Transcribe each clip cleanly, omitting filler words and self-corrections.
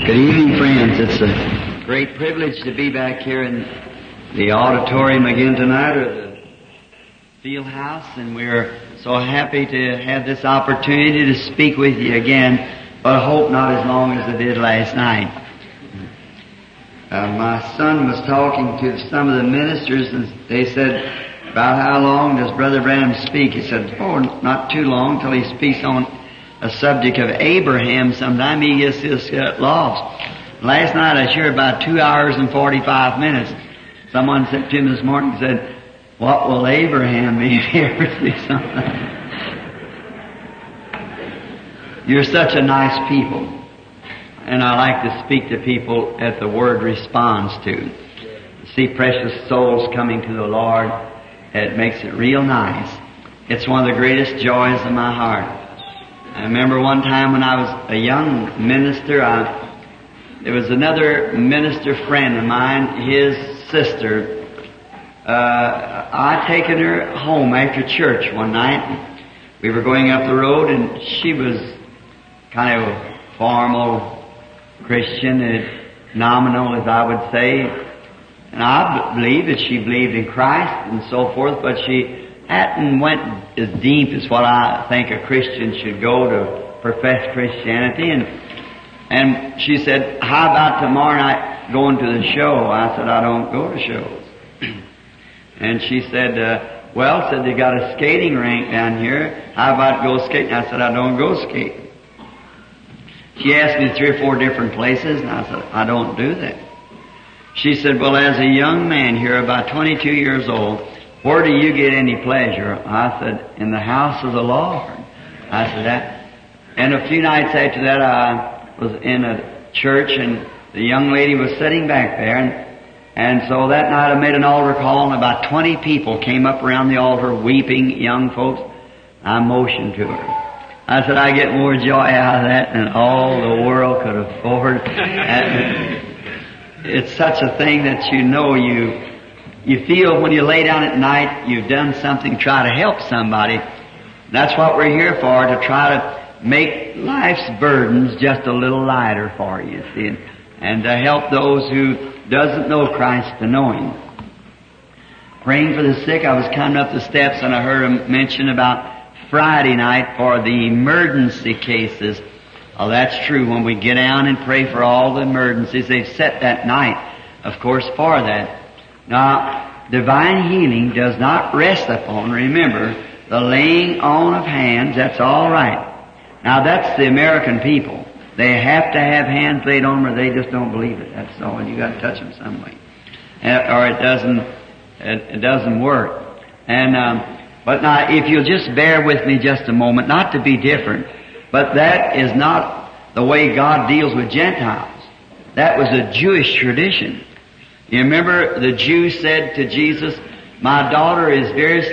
Good evening, friends. It's a great privilege to be back here in the auditorium again tonight, or the field house, and we're so happy to have this opportunity to speak with you again, but I hope not as long as I did last night. My son was talking to some of the ministers, and they said, about how long does Brother Branham speak? He said, not too long till he speaks on a subject of Abraham. Sometime he gets this lost. Last night I shared about 2 hours and 45 minutes. Someone said to him this morning, said, what will Abraham be here? You're such a nice people. And I like to speak to people that the Word responds to. See precious souls coming to the Lord, it makes it real nice. It's one of the greatest joys of my heart. I remember one time when I was a young minister, there was another minister friend of mine, his sister. I'd taken her home after church one night. We were going up the road, and she was kind of a formal Christian, nominal, as I would say. And I believe that she believed in Christ and so forth, but she hadn't went as deep as what I think a Christian should go to profess Christianity. And she said, how about tomorrow night going to the show? I said, I don't go to shows. And she said, said they got a skating rink down here. How about go skating? I said, I don't go skating. She asked me 3 or 4 different places, and I said, I don't do that. She said, well, as a young man here, about 22 years old, where do you get any pleasure? I said, in the house of the Lord. I said that. And a few nights after that, I was in a church, and the young lady was sitting back there, and so that night I made an altar call, and about 20 people came up around the altar, weeping young folks. I motioned to her. I said, I get more joy out of that than all the world could afford. It's such a thing that you feel when you lay down at night, you've done something to try to help somebody. That's what we're here for, to try to make life's burdens just a little lighter for you, see, and to help those who doesn't know Christ to know Him. Praying for the sick, I was coming up the steps and I heard him mention about Friday night for the emergency cases. Oh, that's true. When we get down and pray for all the emergencies, they've set that night, of course, for that. Now, divine healing does not rest upon, remember, the laying on of hands. That's all right. Now, that's the American people. They have to have hands laid on them, or they just don't believe it. That's all. You got to touch them some way, or it doesn't work. And but now, if you'll just bear with me just a moment, not to be different, but that is not the way God deals with Gentiles. That was a Jewish tradition. You remember the Jews said to Jesus, my daughter is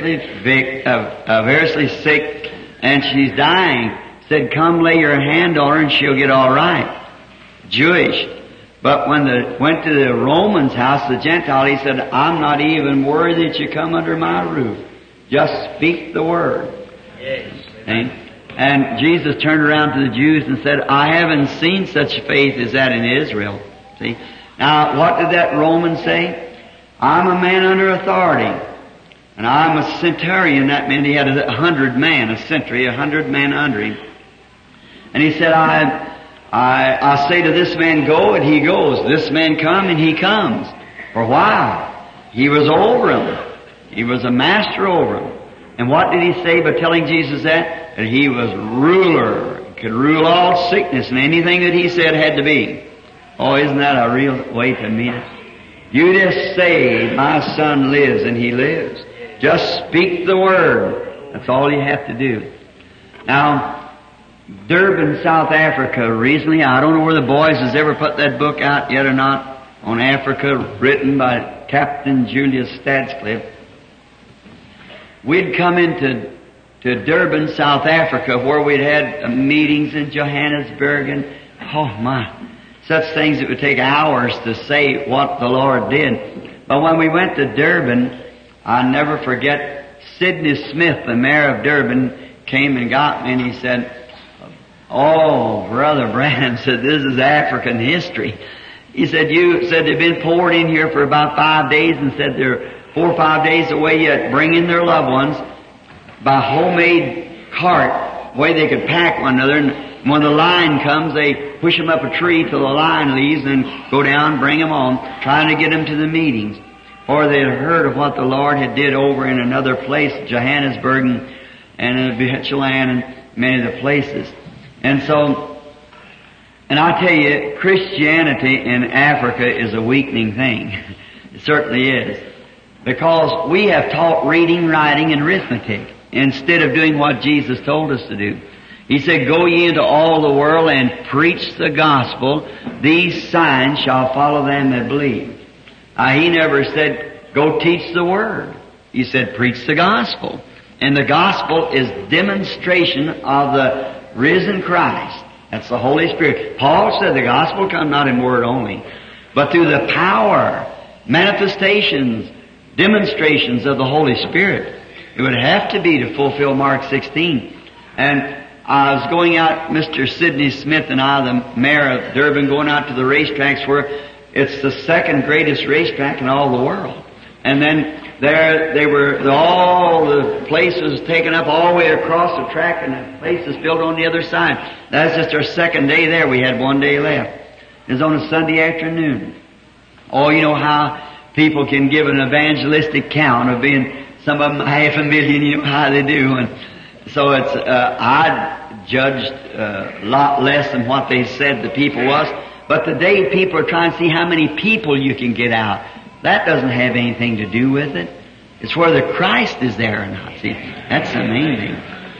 variously sick, and she's dying. Said, come lay your hand on her and she'll get all right. Jewish. But when they went to the Romans' house, the Gentile, he said, I'm not even worthy that you come under my roof. Just speak the word. Yes. And Jesus turned around to the Jews and said, I haven't seen such faith as that in Israel. See? Now, what did that Roman say? I'm a man under authority. And I'm a centurion. That meant he had 100 men, a century, 100 men under him. And he said, I say to this man, go, and he goes. This man come, and he comes. For why? He was over him. He was a master over him. And what did he say by telling Jesus that? That he was ruler. He could rule all sickness, and anything that he said had to be. Oh, isn't that a real way to mean it? You just say, my son lives, and he lives. Just speak the word. That's all you have to do. Now, Durban, South Africa, recently, I don't know where the boys has ever put that book out yet or not, on Africa, written by Captain Julius Stadscliffe. We'd come into Durban, South Africa, where we'd had meetings in Johannesburg, and such things that would take hours to say what the Lord did. But when we went to Durban, I'll never forget, Sidney Smith, the mayor of Durban, came and got me, and he said, Oh, Brother Branham said, this is African history. He said, you said they've been poured in here for about 5 days, and said they're 4 or 5 days away yet bringing their loved ones by homemade cart, way they could pack one another. And when the line comes, they push them up a tree till the line leaves and go down, bring them on, trying to get them to the meetings. Or they had heard of what the Lord had did over in another place, Johannesburg and in Bechuanaland and many of the places. And so, and I tell you, Christianity in Africa is a weakening thing. It certainly is. Because we have taught reading, writing, and arithmetic instead of doing what Jesus told us to do. He said, go ye into all the world and preach the gospel. These signs shall follow them that believe. He never said, go teach the word. He said, preach the gospel. And the gospel is demonstration of the risen Christ. That's the Holy Spirit. Paul said the gospel comes not in word only, but through the power, manifestations, demonstrations of the Holy Spirit. It would have to be to fulfill Mark 16. And I was going out, Mr. Sidney Smith and I, the mayor of Durban, going out to the racetracks where it's the second greatest racetrack in all the world. And then there they were, all the places taken up all the way across the track, and the places built on the other side. That's just our second day there. We had 1 day left. It was on a Sunday afternoon. Oh, you know how people can give an evangelistic count of being, some of them 500,000, you know how they do. And so it's, I judged a lot less than what they said the people was. But today people are trying to see how many people you can get out. That doesn't have anything to do with it. It's whether Christ is there or not. See, that's the main thing.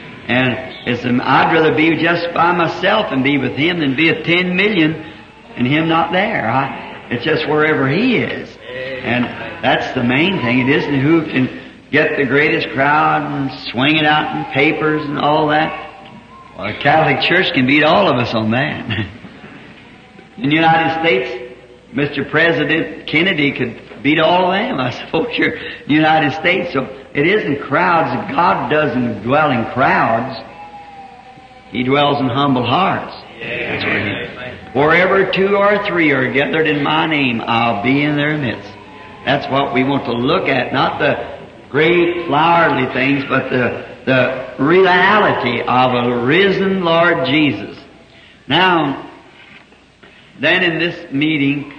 And I'd rather be just by myself and be with Him than be at 10 million and Him not there. It's just wherever He is. And that's the main thing. It isn't who can get the greatest crowd and swing it out in papers and all that. Well, the Catholic Church can beat all of us on that. In the United States, Mr. President Kennedy could beat all of them, I suppose, here in the United States. So it isn't crowds. God doesn't dwell in crowds. He dwells in humble hearts. That's wherever 2 or 3 are gathered in my name, I'll be in their midst. That's what we want to look at, not the great flowery things, but the reality of a risen Lord Jesus. Now, then in this meeting,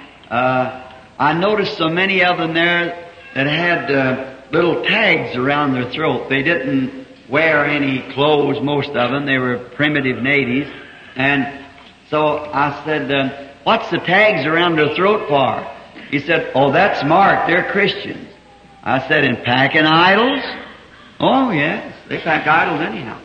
I noticed so many of them there that had little tags around their throat. They didn't wear any clothes, most of them. They were primitive natives. And so I said, what's the tags around their throat for? He said, oh, that's marked. They're Christians. I said, and packing idols? Oh, yes. They pack idols anyhow.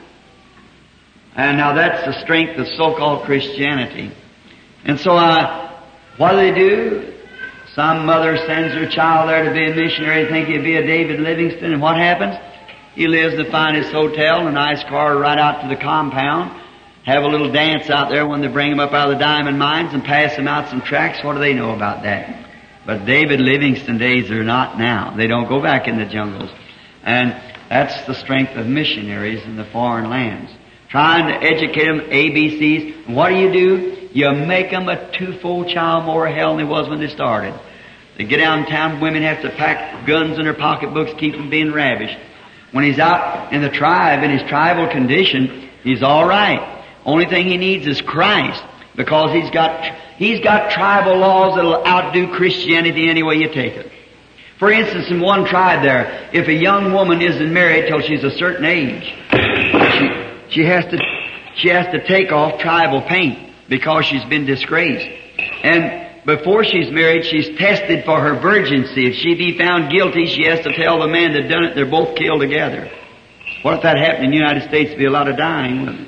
And now that's the strength of so-called Christianity. And so what do they do? Some mother sends her child there to be a missionary, think he'd be a David Livingstone, and what happens? He lives in the finest hotel, a nice car right out to the compound, have a little dance out there when they bring him up out of the diamond mines and pass him out some tracts. What do they know about that? But David Livingstone days are not now. They don't go back in the jungles. And that's the strength of missionaries in the foreign lands. Trying to educate them, ABCs. And what do? You make them a 2-fold child more of hell than they was when they started. They get downtown, women have to pack guns in their pocketbooks, keep them being ravished. When he's out in the tribe, in his tribal condition, he's all right. Only thing he needs is Christ, because he's got tribal laws that'll outdo Christianity any way you take it. For instance, in one tribe there, if a young woman isn't married till she's a certain age, she has to take off tribal paint, because she's been disgraced. And before she's married, she's tested for her virginity. If she be found guilty, she has to tell the man that done it, they're both killed together. What if that happened in the United States? There'd be a lot of dying, wouldn't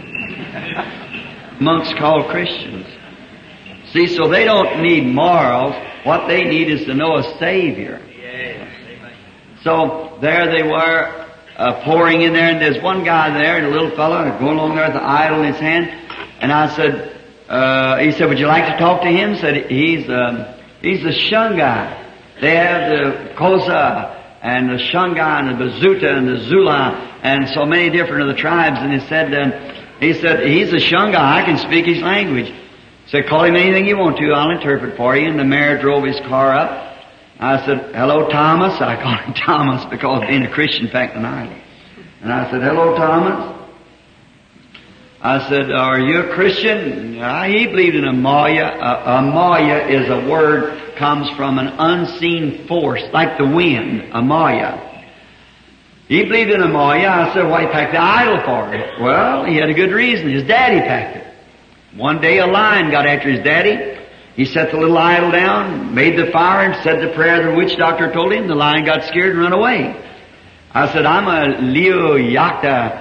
it? Monks called Christians. See, so they don't need morals. What they need is to know a Savior. So there they were, pouring in there, and there's one guy there, a little fellow, going along there with the idol in his hand. And I said, he said, would you like to talk to him? Said, he's the Shungai. They have the Kosa and the Shungai and the Bazuta and the Zula and so many different of the tribes. And he said, He said, he's a Shunga. I can speak his language. He said, call him anything you want to. I'll interpret for you. And the mayor drove his car up. I said, hello, Thomas. I called him Thomas because being a Christian back in Ireland. And I said, hello, Thomas. I said, are you a Christian? He believed in a Maya. A Maya is a word, comes from an unseen force, like the wind, a Maya. He believed in a Maya. I said, why he packed the idol for it? Well, he had a good reason. His daddy packed it. One day a lion got after his daddy. He set the little idol down, made the fire, and said the prayer the witch doctor told him. The lion got scared and ran away. I said, I'm a Leo Yakta.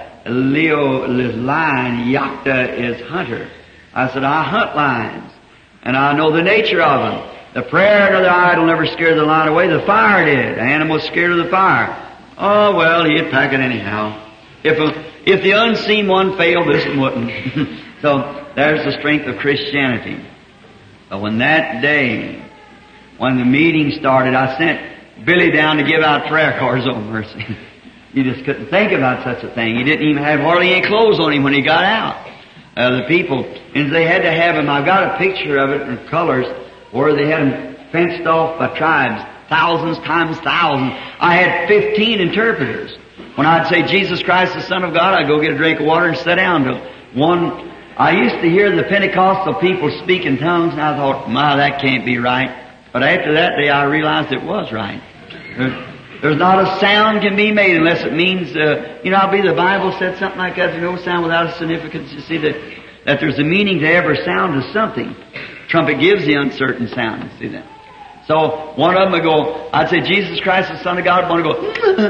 Leo is lion, Yakta is hunter. I said, I hunt lions, and I know the nature of them. The prayer of the idol never scared the lion away. The fire did. The animal was scared of the fire. Oh, well, he'd pack it anyhow. If the unseen one failed, this one wouldn't. So there's the strength of Christianity. But when that day, when the meeting started, I sent Billy down to give out prayer cards on mercy. You just couldn't think about such a thing. He didn't even have hardly any clothes on him when he got out. The people, and they had to have him. I've got a picture of it in colors where they had him fenced off by tribes, thousands times thousands. I had 15 interpreters. When I'd say Jesus Christ, the Son of God, I'd go get a drink of water and sit down to one. I used to hear the Pentecostal people speak in tongues, and I thought, my, that can't be right. But after that day, I realized it was right. There's not a sound can be made unless it means, I believe the Bible said something like that. There's no sound without a significance. You see that there's a meaning to every sound of something. Trumpet gives the uncertain sound. You see that? So one of them would go, I'd say, Jesus Christ, the Son of God. One would go,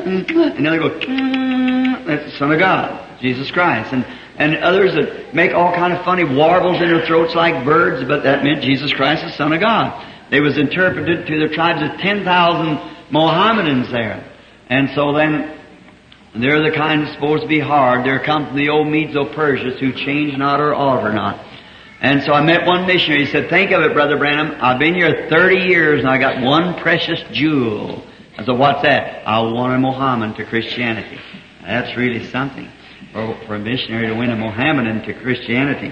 and then they go, that's the Son of God, Jesus Christ. And others that make all kind of funny warbles in their throats like birds, but that meant Jesus Christ, the Son of God. They was interpreted to the tribes of 10,000 Mohammedans there. And so then, they're the kind that's supposed to be hard. They're come from the old Medes-O-Persians who change not or alter not. And so I met one missionary. He said, think of it, Brother Branham. I've been here 30 years and I got one precious jewel. I said, what's that? I won a Mohammedan to Christianity. That's really something for a missionary to win a Mohammedan to Christianity.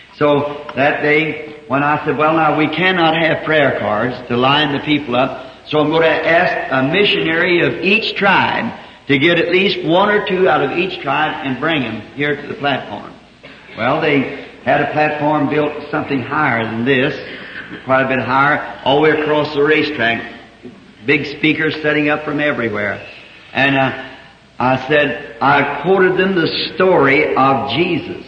So that day, when I said, well, now we cannot have prayer cards to line the people up, so I'm going to ask a missionary of each tribe to get at least one or two out of each tribe and bring them here to the platform. Well, they had a platform built something higher than this, quite a bit higher, all the way across the racetrack. Big speakers setting up from everywhere. And I quoted them the story of Jesus.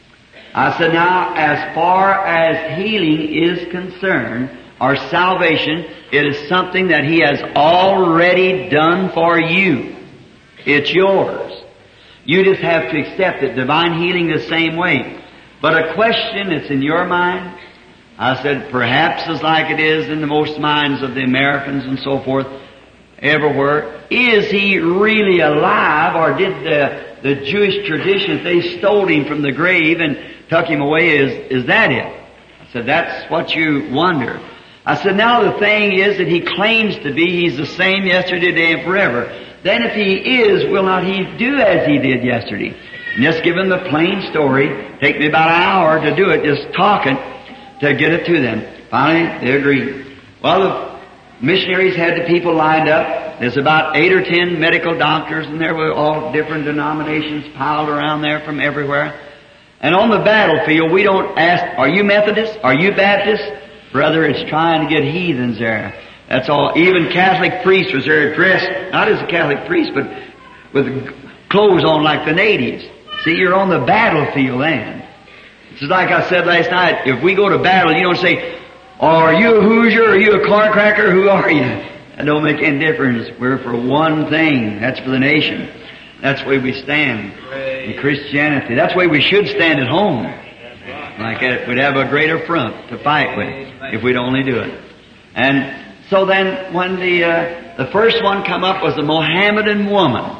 I said, now, as far as healing is concerned, or salvation, it is something that He has already done for you. It's yours. You just have to accept it. Divine healing the same way. But a question that's in your mind, I said, perhaps as like it is in the most minds of the Americans and so forth, everywhere, is He really alive, or did the Jewish tradition, they stole Him from the grave and took Him away, is that it? I said, that's what you wonder. I said, now the thing is that He claims to be, He's the same yesterday, today, and forever. Then if He is, will not He do as He did yesterday? And just give them the plain story. Take me about an hour to do it, just talking to get it to them. Finally, they agreed. Well, the missionaries had the people lined up. There's about 8 or 10 medical doctors, and there were all different denominations piled around there from everywhere. And on the battlefield, we don't ask, are you Methodist? Are you Baptist? Brother, it's trying to get heathens there. That's all. Even Catholic priests was there dressed, not as a Catholic priest, but with clothes on like the natives. See, you're on the battlefield then. It's like I said last night, if we go to battle, you don't say, are you a Hoosier? Are you a car cracker? Who are you? That don't make any difference. We're for one thing. That's for the nation. That's the way we stand in Christianity. That's the way we should stand at home. Like that, we'd have a greater front to fight with if we'd only do it. And so then when the first one come up was a Mohammedan woman.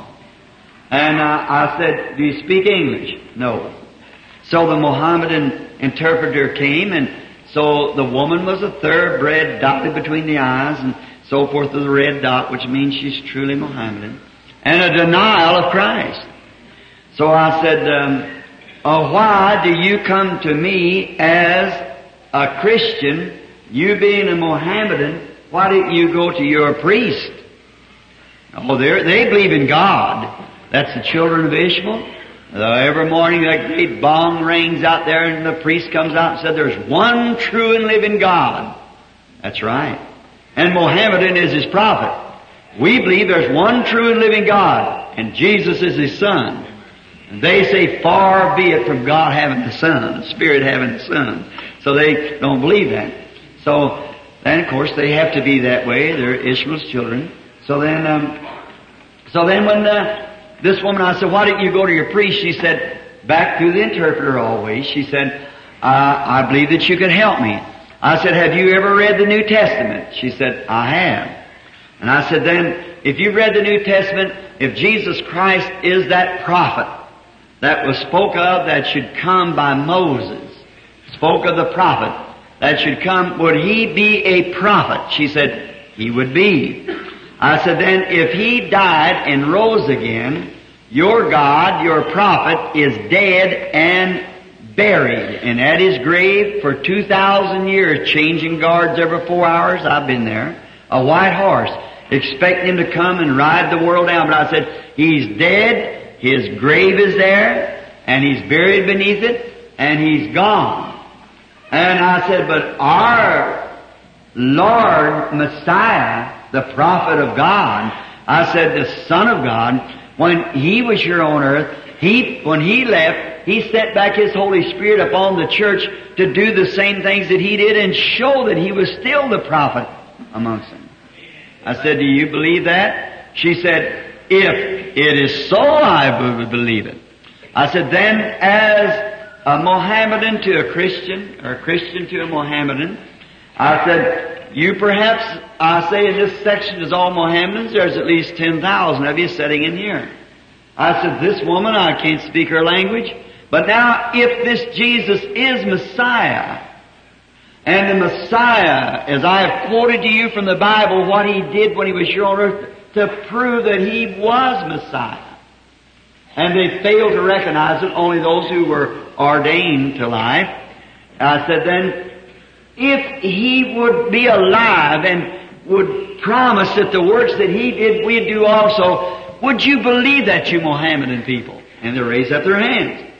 And I said, do you speak English? No. So the Mohammedan interpreter came, and so the woman was a thoroughbred, dotted between the eyes, and so forth with a red dot, which means she's truly Mohammedan, and a denial of Christ. So I said, why do you come to me as a Christian, you being a Mohammedan, why didn't you go to your priest? Oh, they believe in God. That's the children of Ishmael. Every morning that great bong rings out there and the priest comes out and said, there's one true and living God. That's right. And Mohammedan is his prophet. We believe there's one true and living God, and Jesus is his son. And they say, far be it from God having the Son, the Spirit having the Son. So they don't believe that. So then, of course, they have to be that way. They're Ishmael's children. So then when this woman, I said, why didn't you go to your priest? She said, back through the interpreter always, she said, I believe that you could help me. I said, have you ever read the New Testament? She said, I have. And I said, then, if you read the New Testament, if Jesus Christ is that prophet that was spoke of that should come by Moses, spoke of the prophet that should come, would he be a prophet? She said, he would be. I said, then, if he died and rose again, your God, your prophet, is dead and buried, and at his grave for 2,000 years, changing guards every 4 hours. I've been there. A white horse, expecting him to come and ride the world down. But I said, he's dead, his grave is there, and he's buried beneath it, and he's gone. And I said, but our Lord Messiah, the prophet of God, I said, the Son of God, when he was here on earth, when he left, he sent back his Holy Spirit upon the church to do the same things that he did and show that he was still the prophet amongst them. I said, do you believe that? She said, if it is so, I would believe it. I said, then as a Mohammedan to a Christian, or a Christian to a Mohammedan, I said, you perhaps, I say in this section is all Mohammedans, there's at least 10,000 of you sitting in here. I said, this woman, I can't speak her language, but now if this Jesus is Messiah, and the Messiah, as I have quoted to you from the Bible, what he did when he was here on earth to prove that he was Messiah, and they failed to recognize it, only those who were ordained to life. I said, then, if he would be alive and would promise that the works that he did, we'd do also, would you believe that, you Mohammedan people? And they raised up their hands.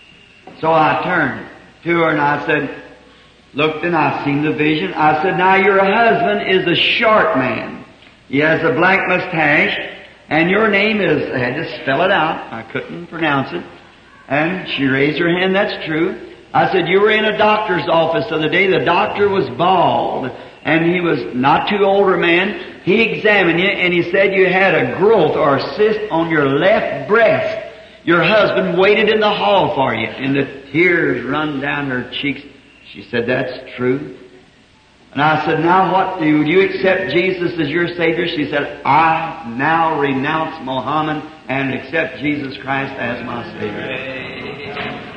So I turned to her and I said, looked and I seen the vision. I said, now your husband is a short man. He has a black mustache, and your name is, I had to spell it out. I couldn't pronounce it. And she raised her hand, that's true. I said, you were in a doctor's office the other day. The doctor was bald, and he was not too old a man. He examined you, and he said you had a growth or a cyst on your left breast. Your husband waited in the hall for you, and the tears run down her cheeks. She said, that's true. And I said, now what, do you accept Jesus as your Savior? She said, I now renounce Muhammad and accept Jesus Christ as my Savior.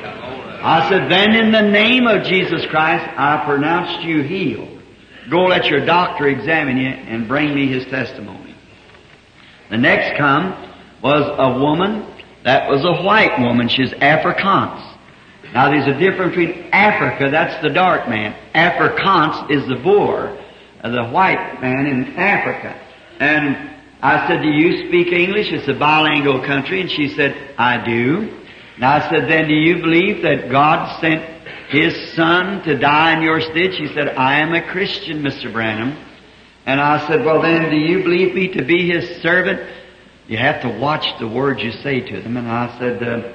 I said, then in the name of Jesus Christ, I pronounced you healed. Go let your doctor examine you and bring me his testimony. The next come was a woman that was a white woman. She's Afrikaans. Now there's a difference between Africa, that's the dark man. Afrikaans is the Boer, the white man in Africa. And I said, do you speak English? It's a bilingual country. And she said, I do. And I said, then do you believe that God sent His Son to die in your stead? She said, I am a Christian, Mr. Branham. And I said, well then, do you believe me to be His servant? You have to watch the words you say to them. And I said,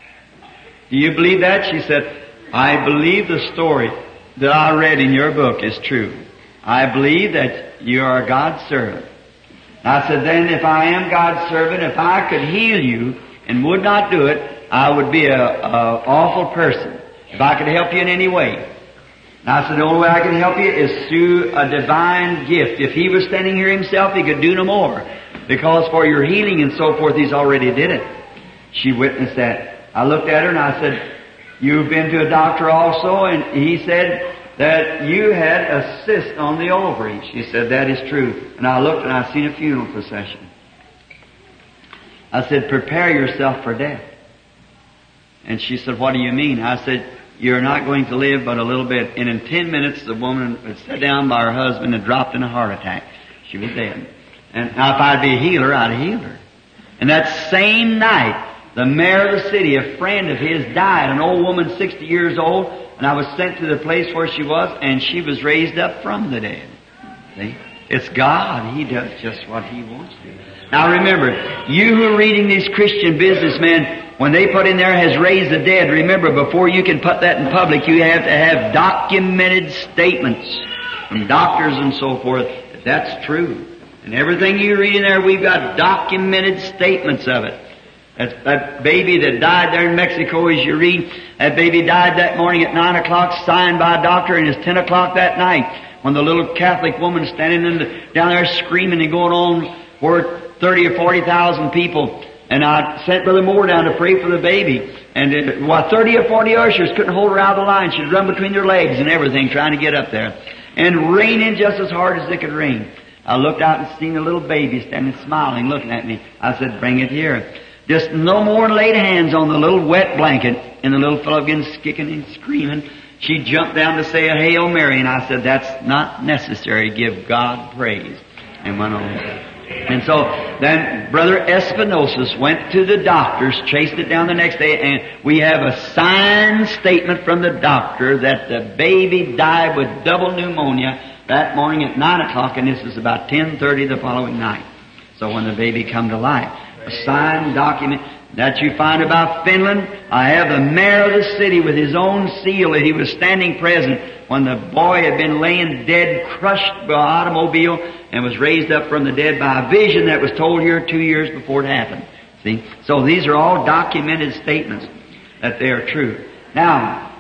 do you believe that? She said, I believe the story that I read in your book is true. I believe that you are God's servant. I said, then if I am God's servant, if I could heal you and would not do it, I would be a awful person if I could help you in any way. And I said, the only way I can help you is through a divine gift. If He was standing here Himself, He could do no more. Because for your healing and so forth, He's already did it. She witnessed that. I looked at her and I said, you've been to a doctor also? And he said that you had a cyst on the ovary. She said, that is true. And I looked and I seen a funeral procession. I said, prepare yourself for death. And she said, what do you mean? I said, you're not going to live but a little bit. And in 10 minutes, the woman had sat down by her husband and dropped in a heart attack. She was dead. And now if I'd be a healer, I'd have healed her. And that same night, the mayor of the city, a friend of his, died, an old woman 60 years old, and I was sent to the place where she was, and she was raised up from the dead. See? It's God. He does just what He wants to. Now remember, you who are reading these Christian businessmen, when they put in there has raised the dead, remember, before you can put that in public, you have to have documented statements from doctors and so forth that that's true. And everything you read in there, we've got documented statements of it. That baby that died there in Mexico, as you read, that baby died that morning at 9 o'clock, signed by a doctor, and it's 10 o'clock that night when the little Catholic woman standing down there screaming and going on for 30 or 40,000 people. And I sent Brother Moore down to pray for the baby. And 30 or 40 ushers couldn't hold her out of the line. She'd run between their legs and everything trying to get up there. And raining just as hard as they could rain. I looked out and seen a little baby standing smiling, looking at me. I said, bring it here. Just no more than laid hands on the little wet blanket. And the little fellow begins kicking and screaming. She jumped down to say a Hail Mary. And I said, that's not necessary. Give God praise. And went on. And so then Brother Espinosa went to the doctors, chased it down the next day, and we have a signed statement from the doctor that the baby died with double pneumonia that morning at 9 o'clock, and this is about 10:30 the following night. So when the baby come to life, a signed document that you find about Finland. I have the mayor of the city with his own seal that he was standing present when the boy had been laying dead, crushed by an automobile, and was raised up from the dead by a vision that was told here 2 years before it happened. See? So these are all documented statements that they are true. Now,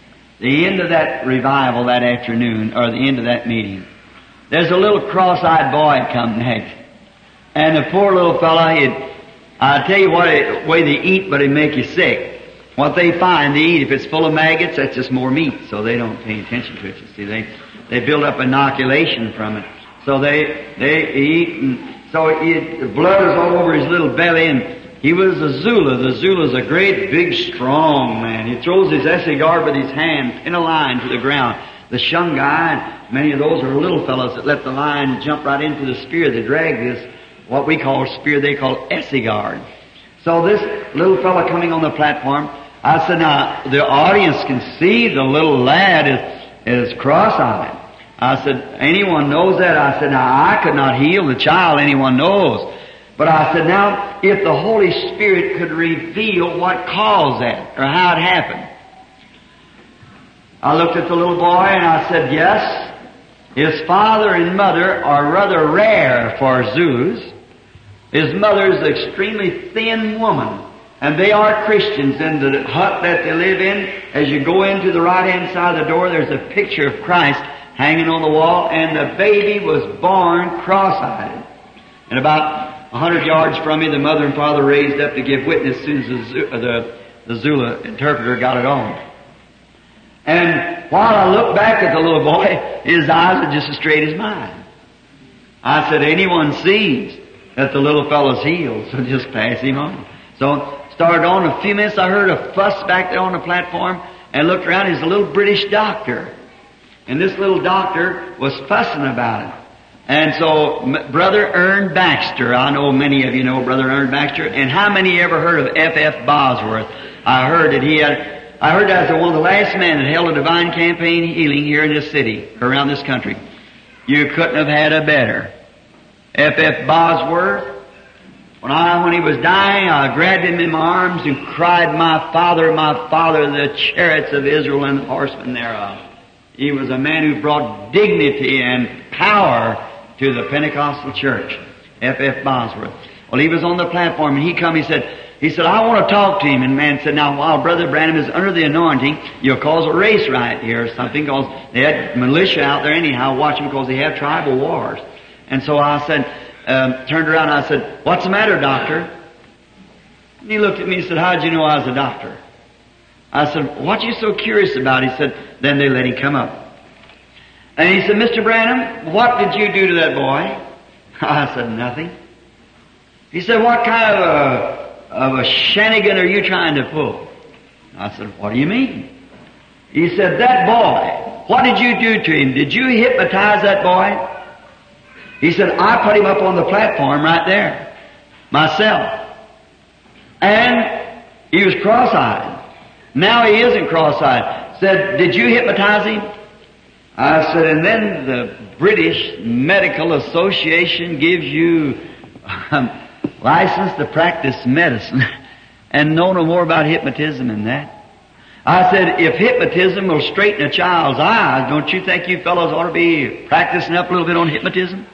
the end of that revival that afternoon, or the end of that meeting, there's a little cross-eyed boy come next. And the poor little fella, I tell you what, the way they eat, but it make you sick. What they find, they eat. If it's full of maggots, that's just more meat, so they don't pay attention to it. You see, they build up inoculation from it. So they eat, and so the blood is all over his little belly, and he was a Zulu. The Zulu's a great, big, strong man. He throws his essay-guard with his hand in a line to the ground. The Shungai, many of those are little fellows that let the line jump right into the spear. They drag this, what we call spear, they call essay-guard. So this little fellow coming on the platform, I said, now, the audience can see the little lad is cross-eyed. I said, anyone knows that? I said, now, I could not heal the child, anyone knows. But I said, now, if the Holy Spirit could reveal what caused that, or how it happened. I looked at the little boy and I said, yes, his father and mother are rather rare for Zulus. His mother is an extremely thin woman, and they are Christians. In the hut that they live in, as you go into the right-hand side of the door, there's a picture of Christ hanging on the wall, and the baby was born cross-eyed. And about 100 yards from me, the mother and father raised up to give witness as soon as the Zulu interpreter got it on. And while I looked back at the little boy, his eyes were just as straight as mine. I said, anyone sees that the little fellow's healed, so just pass him on. So started on. A few minutes, I heard a fuss back there on the platform, and looked around. He's a little British doctor. And this little doctor was fussing about it. And so Brother Ern Baxter, I know many of you know Brother Ern Baxter, and how many ever heard of F.F. Bosworth? I heard that was one of the last men that held a divine campaign healing here in this city, around this country. You couldn't have had a better. F.F. Bosworth, when he was dying, I grabbed him in my arms and cried, my Father, the chariots of Israel and the horsemen thereof. He was a man who brought dignity and power to the Pentecostal church. F.F. Bosworth. Well, he was on the platform, and he said, I want to talk to him. And man said, now, while Brother Branham is under the anointing, you'll cause a race riot here or something, because they had militia out there anyhow watching, because they have tribal wars. And so I said, turned around and I said, what's the matter, doctor? And he looked at me and said, how'd you know I was a doctor? I said, what are you so curious about? He said, then they let him come up. And he said, Mr. Branham, what did you do to that boy? I said, nothing. He said, what kind of a shenanigan are you trying to pull? I said, what do you mean? He said, that boy, what did you do to him? Did you hypnotize that boy? He said, I put him up on the platform right there, myself. And he was cross-eyed. Now he isn't cross-eyed. Said, did you hypnotize him? I said, and then the British Medical Association gives you license to practice medicine and know no more about hypnotism than that. I said, if hypnotism will straighten a child's eyes, don't you think you fellows ought to be practicing up a little bit on hypnotism?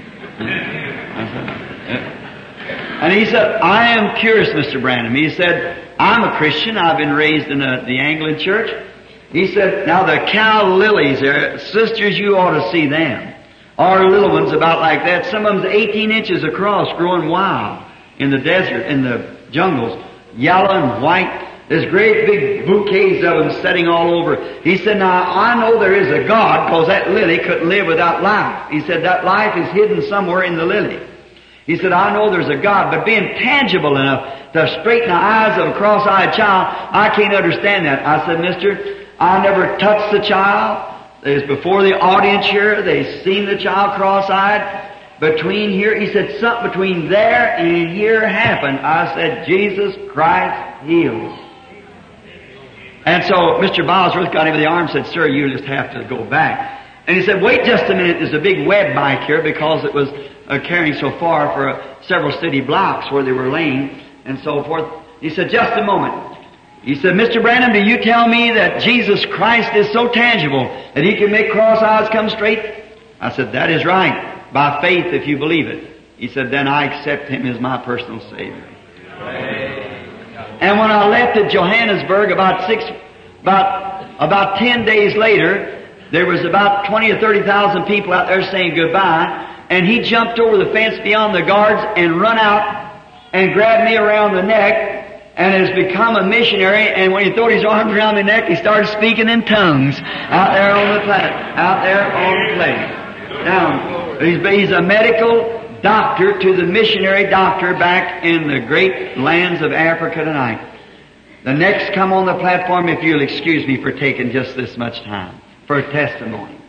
And he said, I am curious, Mr. Branham. He said, I'm a Christian. I've been raised in the Anglican church. He said, now the cow lilies there, sisters, you ought to see them. Our little ones about like that. Some of them's 18 inches across, growing wild in the desert, in the jungles, yellow and white. There's great big bouquets of them setting all over. He said, now I know there is a God, because that lily couldn't live without life. He said, that life is hidden somewhere in the lily. He said, I know there's a God, but being tangible enough to straighten the eyes of a cross-eyed child, I can't understand that. I said, mister, I never touched the child. It was before the audience here. They seen the child cross-eyed. Between here, he said, something between there and here happened. I said, Jesus Christ heals. And so Mr. Bosworth got him in the arm and said, sir, you just have to go back. And he said, wait just a minute. There's a big web bike here because it was carrying so far for several city blocks where they were laying and so forth. He said, just a moment. He said, Mr. Branham, do you tell me that Jesus Christ is so tangible that He can make cross eyes come straight? I said, that is right. By faith, if you believe it. He said, then I accept Him as my personal Savior. And when I left at Johannesburg about 10 days later, there was about 20 or 30,000 people out there saying goodbye, and he jumped over the fence beyond the guards and run out and grabbed me around the neck and has become a missionary, and when he threw his arms around my neck, he started speaking in tongues out there on the place. Now, he's a medical doctor to the missionary doctor back in the great lands of Africa tonight. The next come on the platform, if you'll excuse me for taking just this much time, for a testimony.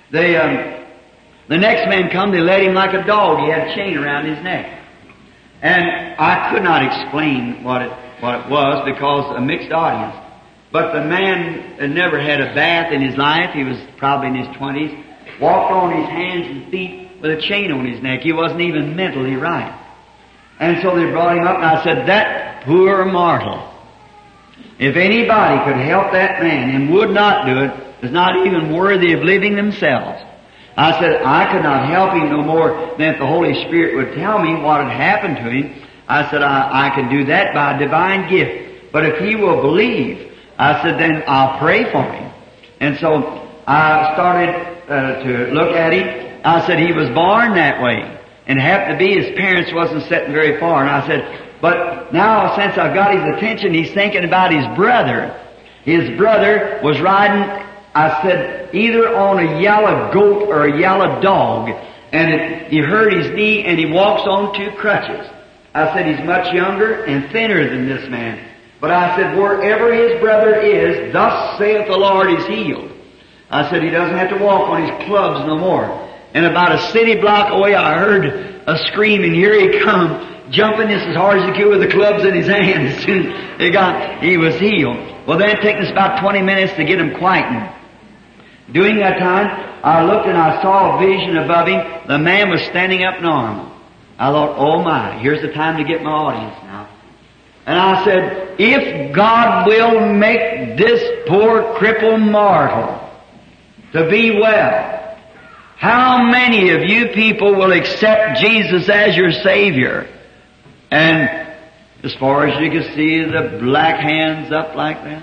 The next man come, they led him like a dog. He had a chain around his neck. And I could not explain what it was because a mixed audience. But the man had never had a bath in his life. He was probably in his 20s. Walked on his hands and feet with a chain on his neck. He wasn't even mentally right. And so they brought him up, and I said, that poor mortal, if anybody could help that man and would not do it, is not even worthy of living themselves. I said, I could not help him no more than if the Holy Spirit would tell me what had happened to him. I said, I can do that by a divine gift. But if he will believe, I said, then I'll pray for him. And so I started to look at him. I said, he was born that way. And it happened to be his parents wasn't sitting very far. And I said, but now since I've got his attention, he's thinking about his brother. His brother was riding, I said, either on a yellow goat or a yellow dog. And he hurt his knee and he walks on 2 crutches. I said, he's much younger and thinner than this man. But I said, wherever his brother is, thus saith the Lord, is healed. I said, he doesn't have to walk on his clubs no more. And about a city block away, I heard a scream, and here he come, jumping this as hard as he could with the clubs in his hand. As soon as he was healed. Well, then it took us about 20 minutes to get him quietened. During that time, I looked and I saw a vision above him. The man was standing up normal. I thought, oh my, here's the time to get my audience now. And I said, if God will make this poor crippled mortal to be well, how many of you people will accept Jesus as your Savior? And as far as you can see, the black hands up like that.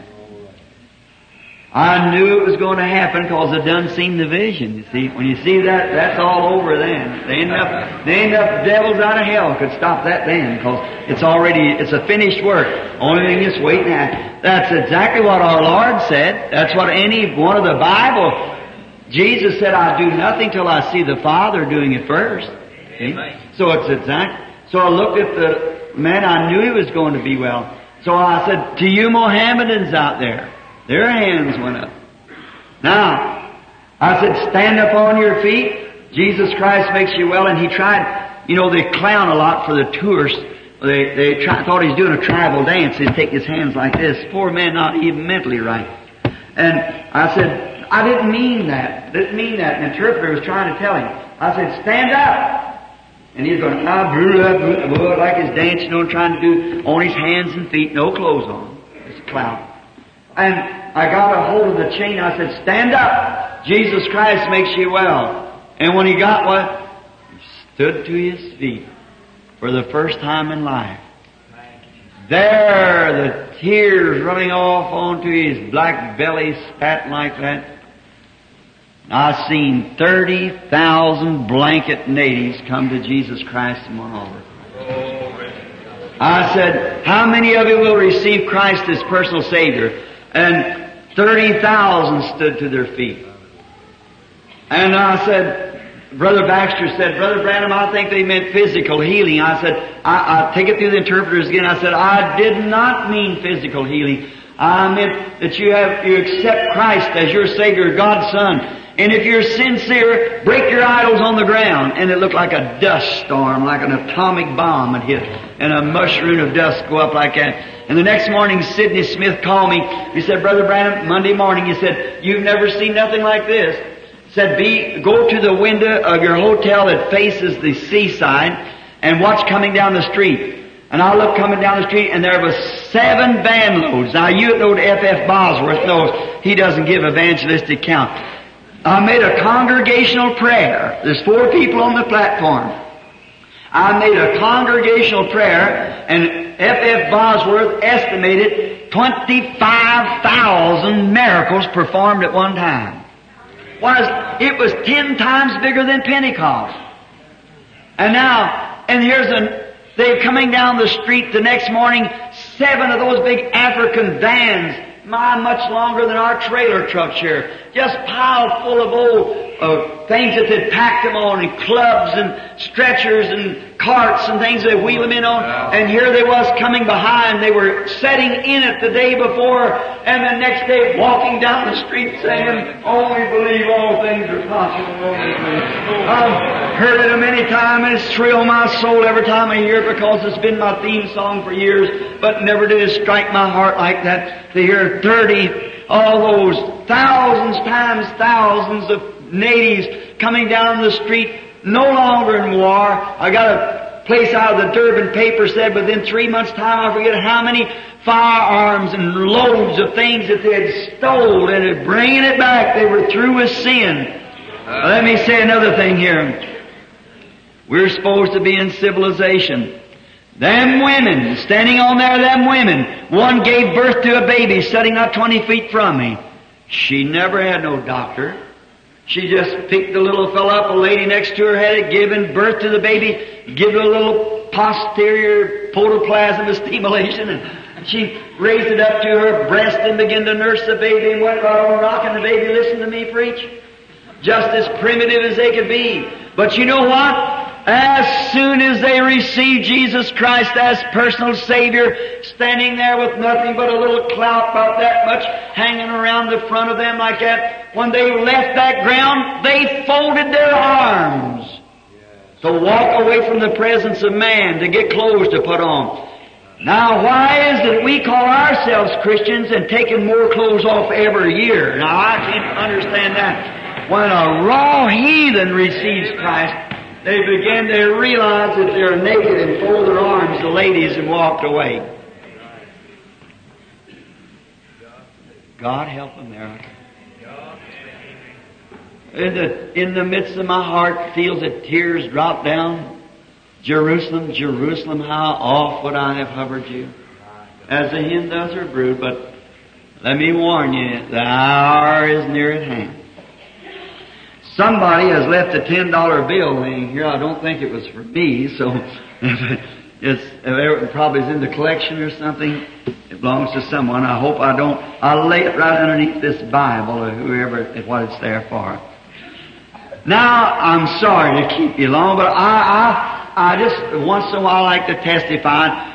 I knew it was going to happen because I done seen the vision. You see, when you see that, that's all over then. The end up devils out of hell could stop that then, because it's a finished work. Only thing is waiting at. That's exactly what our Lord said. That's what any one of the Bible. Jesus said, I do nothing till I see the Father doing it first. See? So it's exact. So I looked at the man. I knew he was going to be well. So I said, to you Mohammedans out there, their hands went up. Now, I said, stand up on your feet. Jesus Christ makes you well. And he tried, you know, they clown a lot for the tourists. They thought he was doing a tribal dance. He'd take his hands like this. Poor man, not even mentally right. And I said, I didn't mean that. Didn't mean that. And the interpreter was trying to tell him. I said, stand up. And he's going, like he's dancing on, trying to do on his hands and feet, no clothes on. It's a clown. And I got a hold of the chain. I said, stand up. Jesus Christ makes you well. And when he got what? He stood to his feet for the first time in life. There, the tears running off onto his black belly, spat like that. I've seen 30,000 blanket natives come to Jesus Christ in one altar. I said, how many of you will receive Christ as personal Savior? And 30,000 stood to their feet. And I said, Brother Baxter said, Brother Branham, I think they meant physical healing. I said, I take it through the interpreters again. I said, I did not mean physical healing. I meant that you accept Christ as your Savior, God's Son. And if you're sincere, break your idols on the ground. And it looked like a dust storm, like an atomic bomb had hit. And a mushroom of dust go up like that. And the next morning, Sidney Smith called me. He said, Brother Branham, Monday morning, he said, you've never seen nothing like this. He said, go to the window of your hotel that faces the seaside and watch coming down the street. And I looked coming down the street, and there was 7 van loads. Now, you know F.F. Bosworth knows he doesn't give evangelistic count. I made a congregational prayer. There's 4 people on the platform. I made a congregational prayer, and F.F. Bosworth estimated 25,000 miracles performed at one time. It was 10 times bigger than Pentecost. And now, they're coming down the street the next morning, 7 of those big African vans, much longer than our trailer trucks here, just piled full of old things that they'd packed them on, and clubs and stretchers and carts and things they wheel them in on. And here they was coming behind. They were setting in it the day before, and the next day walking down the street saying, only believe all things are possible. I've heard it a many times, and it's thrilled my soul every time I hear it, because it's been my theme song for years, but never did it strike my heart like that to hear 30, all those thousands times thousands of natives coming down the street, no longer in war. I got a place out of the Durban paper said within 3 months' time, I forget how many firearms and loads of things that they had stole, and bringing it back. They were through with sin. Let me say another thing here. We're supposed to be in civilization. Them women, standing on there, them women, one gave birth to a baby sitting not 20 feet from me. She never had no doctor. She just picked the little fellow up, a lady next to her had it, given birth to the baby, give it a little posterior protoplasm stimulation, and she raised it up to her breast and began to nurse the baby and went right on rocking the baby. Listen to me preach. Just as primitive as they could be. But you know what? As soon as they received Jesus Christ as personal Savior, standing there with nothing but a little clout about that much hanging around the front of them like that, when they left that ground, they folded their arms to walk away from the presence of man, to get clothes to put on. Now, why is it that we call ourselves Christians and taking more clothes off every year? Now, I can't understand that. When a raw heathen receives Christ, they begin to realize that they're naked and fold their arms, the ladies, and walked away. God help America. In the midst of my heart feels that tears drop down. Jerusalem, Jerusalem, how oft would I have hovered you, as the hen does her brood. But let me warn you, the hour is near at hand. Somebody has left a $10 bill laying here. I don't think it was for me, so if it probably is in the collection or something, it belongs to someone. I hope I don't. I'll lay it right underneath this Bible or whoever, what it's there for. Now, I'm sorry to keep you long, but I just once in a while like to testify.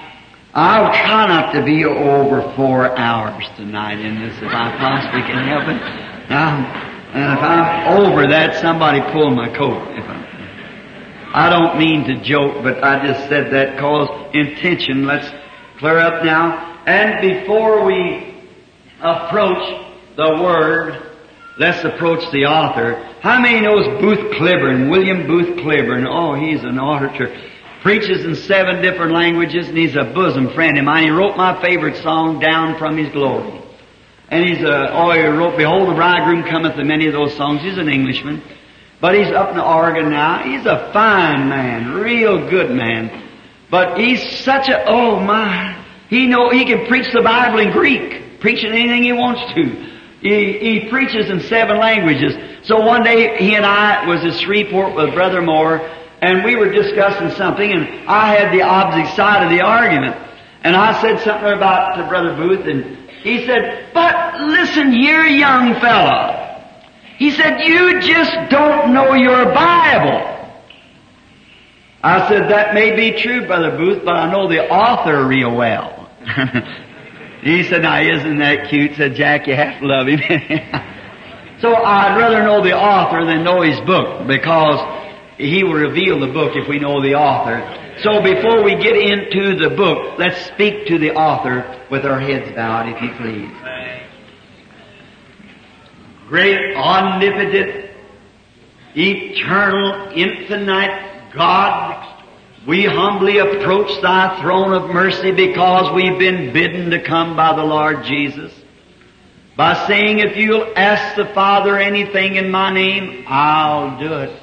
I'll try not to be over 4 hours tonight in this if I possibly can help it. And if I'm over that, somebody pull my coat. I don't mean to joke, but I just said that cause intention. Let's clear up now. And before we approach the Word, let's approach the author. How many knows Booth Cliburn, William Booth Cliburn? Oh, he's an orator. Preaches in 7 different languages, and he's a bosom friend of mine. He wrote my favorite song, Down from His Glory. And he wrote, Behold the Bridegroom Cometh, and many of those songs. He's an Englishman. But he's up in Oregon now. He's a fine man, real good man. But he's such a, oh my, he can preach the Bible in Greek, preaching anything he wants to. He preaches in 7 languages. So one day he and I was at Shreveport with Brother Moore, and we were discussing something, and I had the opposite side of the argument. And I said something about to Brother Booth, and he said, but listen here, young fella. He said, you just don't know your Bible. I said, that may be true, Brother Booth, but I know the author real well. He said, now isn't that cute? Said, Jack, you have to love him. So I'd rather know the author than know his book, because he will reveal the book if we know the author. So before we get into the book, let's speak to the author with our heads bowed, if you please. Great, omnipotent, eternal, infinite God, we humbly approach Thy throne of mercy because we've been bidden to come by the Lord Jesus. By saying, if you'll ask the Father anything in my name, I'll do it.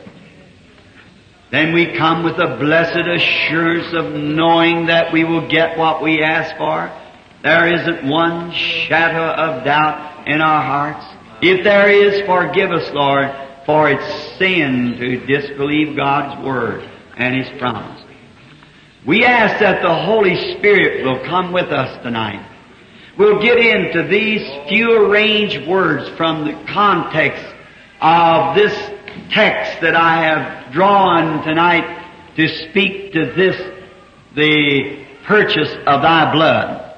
Then we come with a blessed assurance of knowing that we will get what we ask for. There isn't one shadow of doubt in our hearts. If there is, forgive us, Lord, for it's sin to disbelieve God's Word and His promise. We ask that the Holy Spirit will come with us tonight. We'll get into these few arranged words from the context of this text that I have drawn tonight to speak to this, the purchase of Thy blood.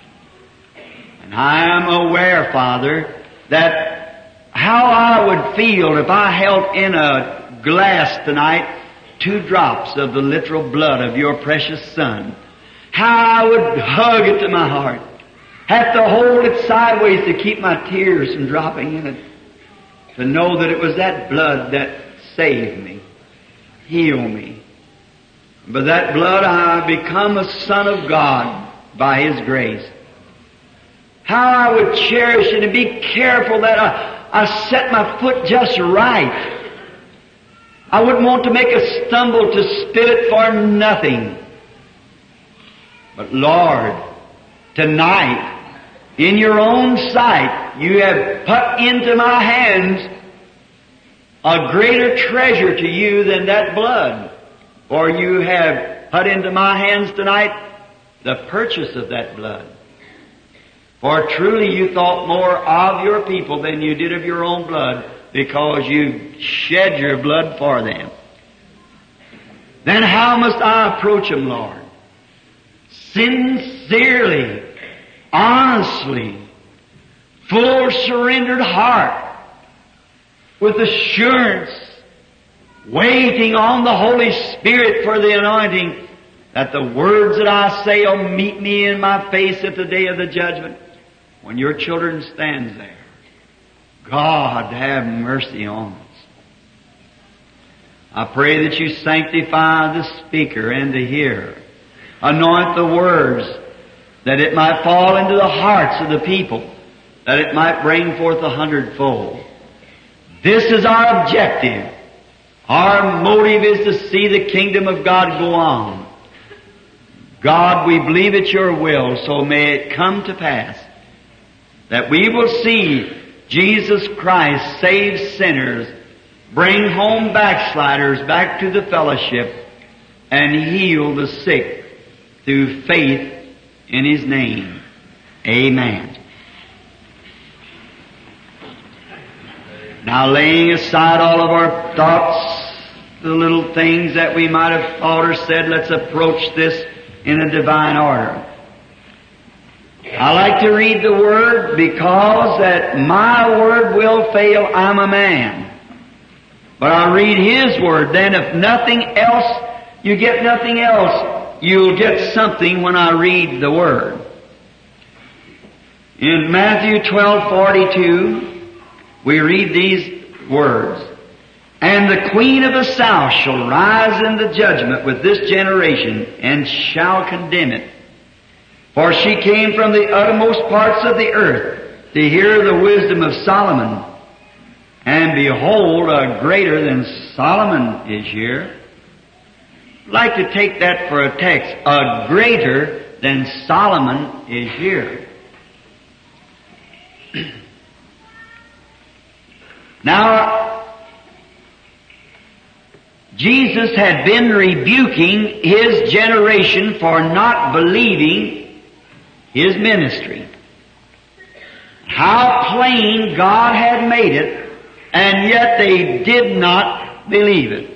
And I am aware, Father, that how I would feel if I held in a glass tonight 2 drops of the literal blood of Your precious Son. How I would hug it to my heart. Have to hold it sideways to keep my tears from dropping in it. To know that it was that blood that saved me, healed me. By that blood I become a son of God by His grace. How I would cherish it and be careful that I set my foot just right. I wouldn't want to make a stumble to spit it for nothing. But Lord, tonight, in Your own sight, You have put into my hands a greater treasure to You than that blood. For You have put into my hands tonight the purchase of that blood. For truly You thought more of Your people than You did of Your own blood, because You shed Your blood for them. Then how must I approach Him, Lord? Sincerely, honestly, full surrendered heart, with assurance, waiting on the Holy Spirit for the anointing, that the words that I say will meet me in my face at the day of the judgment, when Your children stands there. God, have mercy on us. I pray that You sanctify the speaker and the hearer. Anoint the words, that it might fall into the hearts of the people, that it might bring forth 100-fold. This is our objective. Our motive is to see the kingdom of God go on. God, we believe it's Your will, so may it come to pass that we will see Jesus Christ save sinners, bring home backsliders back to the fellowship, and heal the sick through faith in His name. Amen. Now, laying aside all of our thoughts, the little things that we might have thought or said, let's approach this in a divine order. I like to read the Word because that my Word will fail. I'm a man. But I read His Word. Then if nothing else, you get nothing else. You'll get something when I read the Word. In Matthew 12:42, we read these words. And the Queen of the South shall rise in the judgment with this generation, and shall condemn it. For she came from the uttermost parts of the earth to hear the wisdom of Solomon. And behold, a greater than Solomon is here. I'd like to take that for a text. A greater than Solomon is here. Now, Jesus had been rebuking His generation for not believing His ministry. How plain God had made it, and yet they did not believe it.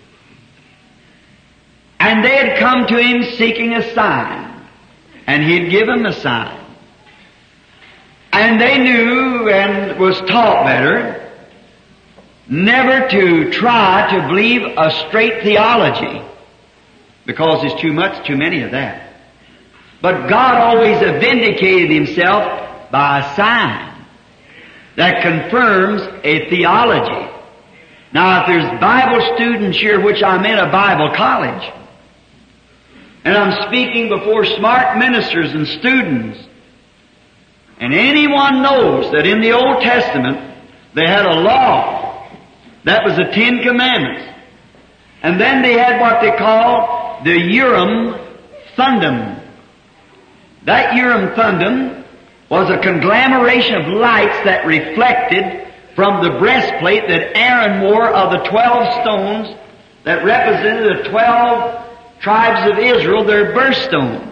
And they had come to Him seeking a sign, and He'd given the sign. And they knew and was taught better never to try to believe a straight theology, because there's too many of that. But God always vindicated Himself by a sign that confirms a theology. Now, if there's Bible students here, which I'm in a Bible college, and I'm speaking before smart ministers and students, and anyone knows that in the Old Testament they had a law. That was the Ten Commandments. And then they had what they called the Urim Thummim. That Urim Thummim was a conglomeration of lights that reflected from the breastplate that Aaron wore of the 12 stones that represented the 12 tribes of Israel, their birthstones.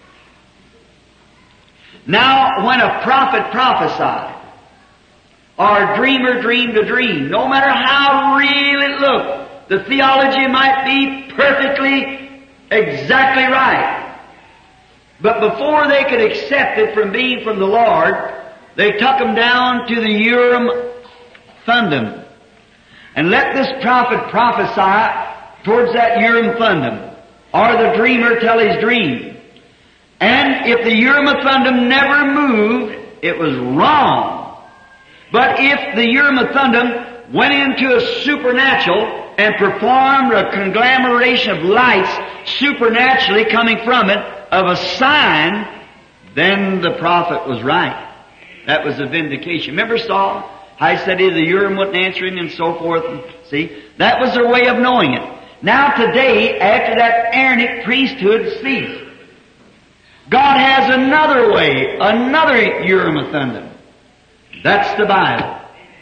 Now, when a prophet prophesied, or a dreamer dreamed a dream, no matter how real it looked, the theology might be perfectly, exactly right. But before they could accept it from being from the Lord, they took them down to the Urim Thummim. And let this prophet prophesy towards that Urim Thummim, or the dreamer tell his dream. And if the Urim Thummim never moved, it was wrong. But if the Urim Thummim went into a supernatural and performed a conglomeration of lights supernaturally coming from it of a sign, then the prophet was right. That was a vindication. Remember Saul? I said the Urim wasn't answering and so forth. See? That was their way of knowing it. Now today, after that Aaronic priesthood ceased, God has another way, another Urim Thummim. That's the Bible.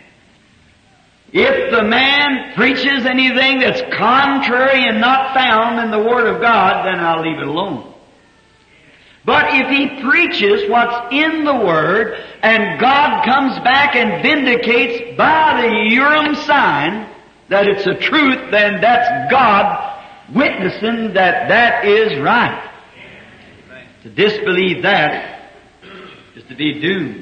If the man preaches anything that's contrary and not found in the Word of God, then I'll leave it alone. But if he preaches what's in the Word, and God comes back and vindicates by the Urim sign that it's a truth, then that's God witnessing that that is right. To disbelieve that is to be doomed.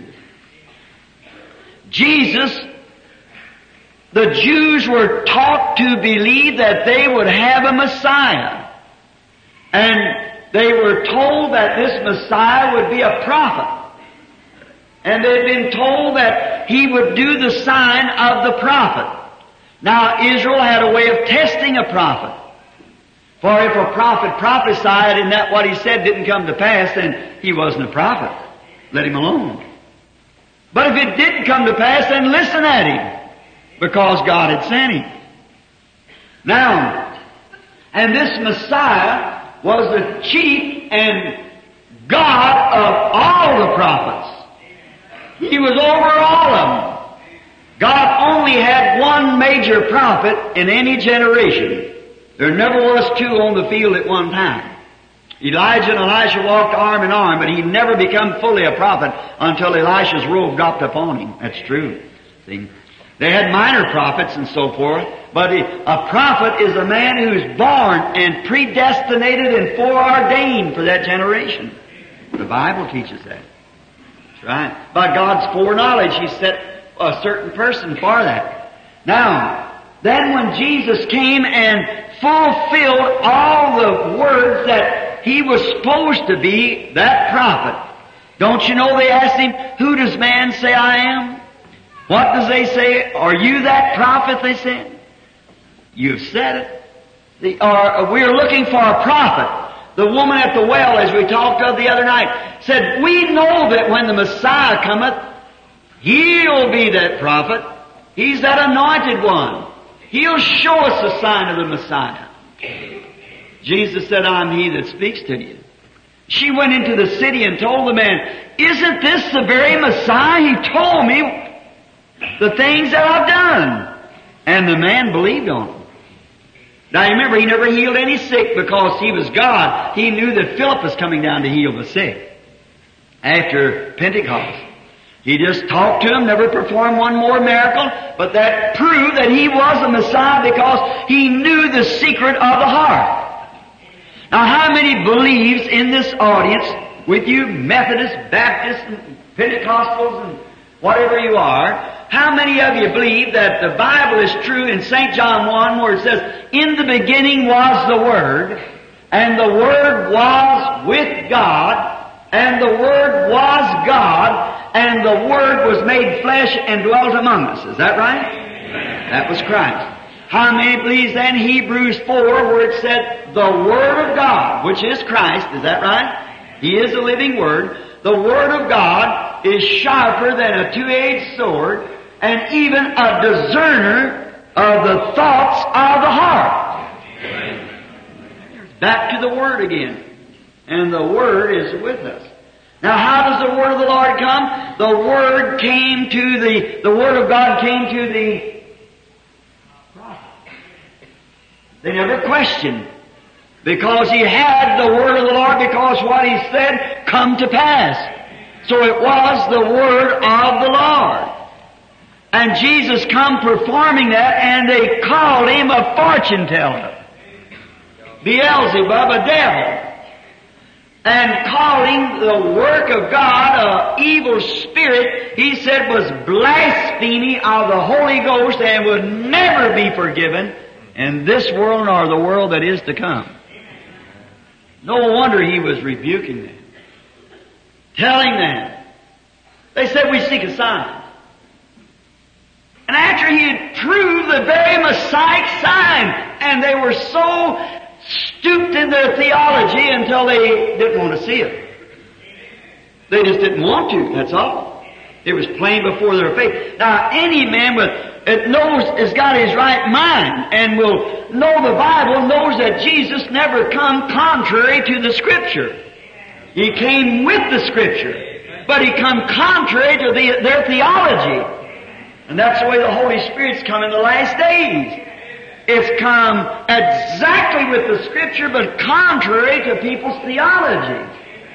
Jesus, the Jews were taught to believe that they would have a Messiah. And they were told that this Messiah would be a prophet. And they'd been told that he would do the sign of the prophet. Now, Israel had a way of testing a prophet. For if a prophet prophesied and that what he said didn't come to pass, then he wasn't a prophet. Let him alone. But if it didn't come to pass, then listen at him, because God had sent him. Now, and this Messiah was the chief and God of all the prophets. He was over all of them. God only had one major prophet in any generation. There never was two on the field at one time. Elijah and Elisha walked arm in arm, but he never became fully a prophet until Elisha's robe dropped upon him. That's true. See? They had minor prophets and so forth, but a prophet is a man who's born and predestinated and foreordained for that generation. The Bible teaches that. That's right. By God's foreknowledge, He set a certain person for that. Now, then when Jesus came and fulfilled all the words that He was supposed to be, that prophet, don't you know they asked Him, who does man say I am? What does they say? Are you that prophet, they said? You've said it. We're looking for a prophet. The woman at the well, as we talked of the other night, said, we know that when the Messiah cometh, He'll be that prophet. He's that anointed one. He'll show us the sign of the Messiah. Jesus said, I'm He that speaks to you. She went into the city and told the man, isn't this the very Messiah? He told me the things that I've done. And the man believed on him. Now you remember, He never healed any sick because He was God. He knew that Philip was coming down to heal the sick after Pentecost. He just talked to him, never performed one more miracle, but that proved that He was the Messiah because He knew the secret of the heart. Now how many believes in this audience, with you Methodists, Baptists, and Pentecostals, and whatever you are, how many of you believe that the Bible is true in St. John 1 where it says, in the beginning was the Word, and the Word was with God, and the Word was God, and the Word was made flesh and dwelt among us. Is that right? That was Christ. How many believes then Hebrews 4 where it said, the Word of God, which is Christ, is that right? He is the living Word. The Word of God is sharper than a two-edged sword, and even a discerner of the thoughts of the heart. Back to the Word again. And the Word is with us. Now how does the Word of the Lord come? The Word came to the Word of God came to the prophet. They never questioned. Because he had the Word of the Lord, because what He said come to pass. So it was the Word of the Lord. And Jesus come performing that, and they called Him a fortune teller. Beelzebub, a devil. And calling the work of God an evil spirit, He said was blasphemy of the Holy Ghost and would never be forgiven in this world nor the world that is to come. No wonder He was rebuking them. Telling them. They said, we seek a sign. And after He had proved the very Messiah sign, and they were so stooped in their theology until they didn't want to see it. They just didn't want to, that's all. It was plain before their face. Now, any man has got his right mind and will know the Bible, knows that Jesus never come contrary to the Scripture. He came with the Scripture, but He come contrary to their theology. And that's the way the Holy Spirit's come in the last days. It's come exactly with the Scripture, but contrary to people's theology.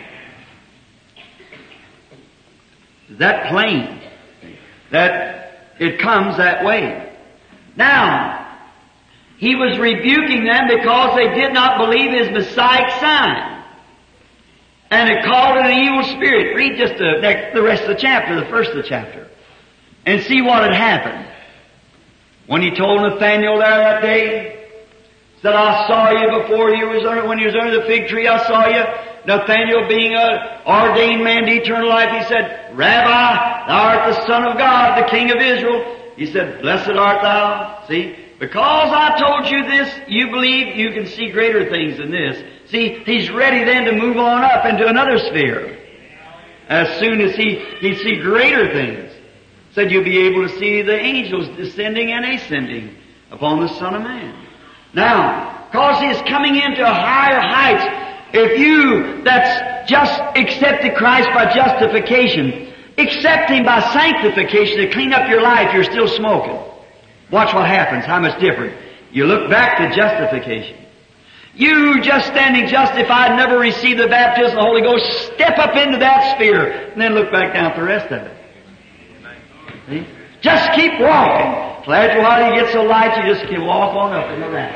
Is that plain? That it comes that way. Now, He was rebuking them because they did not believe His Messiah sign. And it called it an evil spirit. Read just the rest of the chapter, the first of the chapter, and see what had happened. When He told Nathanael there that day, said, I saw you before you was when you was under the fig tree, I saw you. Nathanael, being an ordained man to eternal life, he said, Rabbi, thou art the Son of God, the King of Israel. He said, blessed art thou. See, because I told you this, you believe you can see greater things than this. See, he's ready then to move on up into another sphere. As soon as he'd see greater things. Said you'll be able to see the angels descending and ascending upon the Son of Man. Now, because He is coming into higher heights, if you that's just accepted Christ by justification, accept Him by sanctification to clean up your life, you're still smoking. Watch what happens, how much different. You look back to justification. You just standing justified, never received the baptism of the Holy Ghost, step up into that sphere, and then look back down at the rest of it. See? Just keep walking. So after a while you get so light, you just can walk on up into that.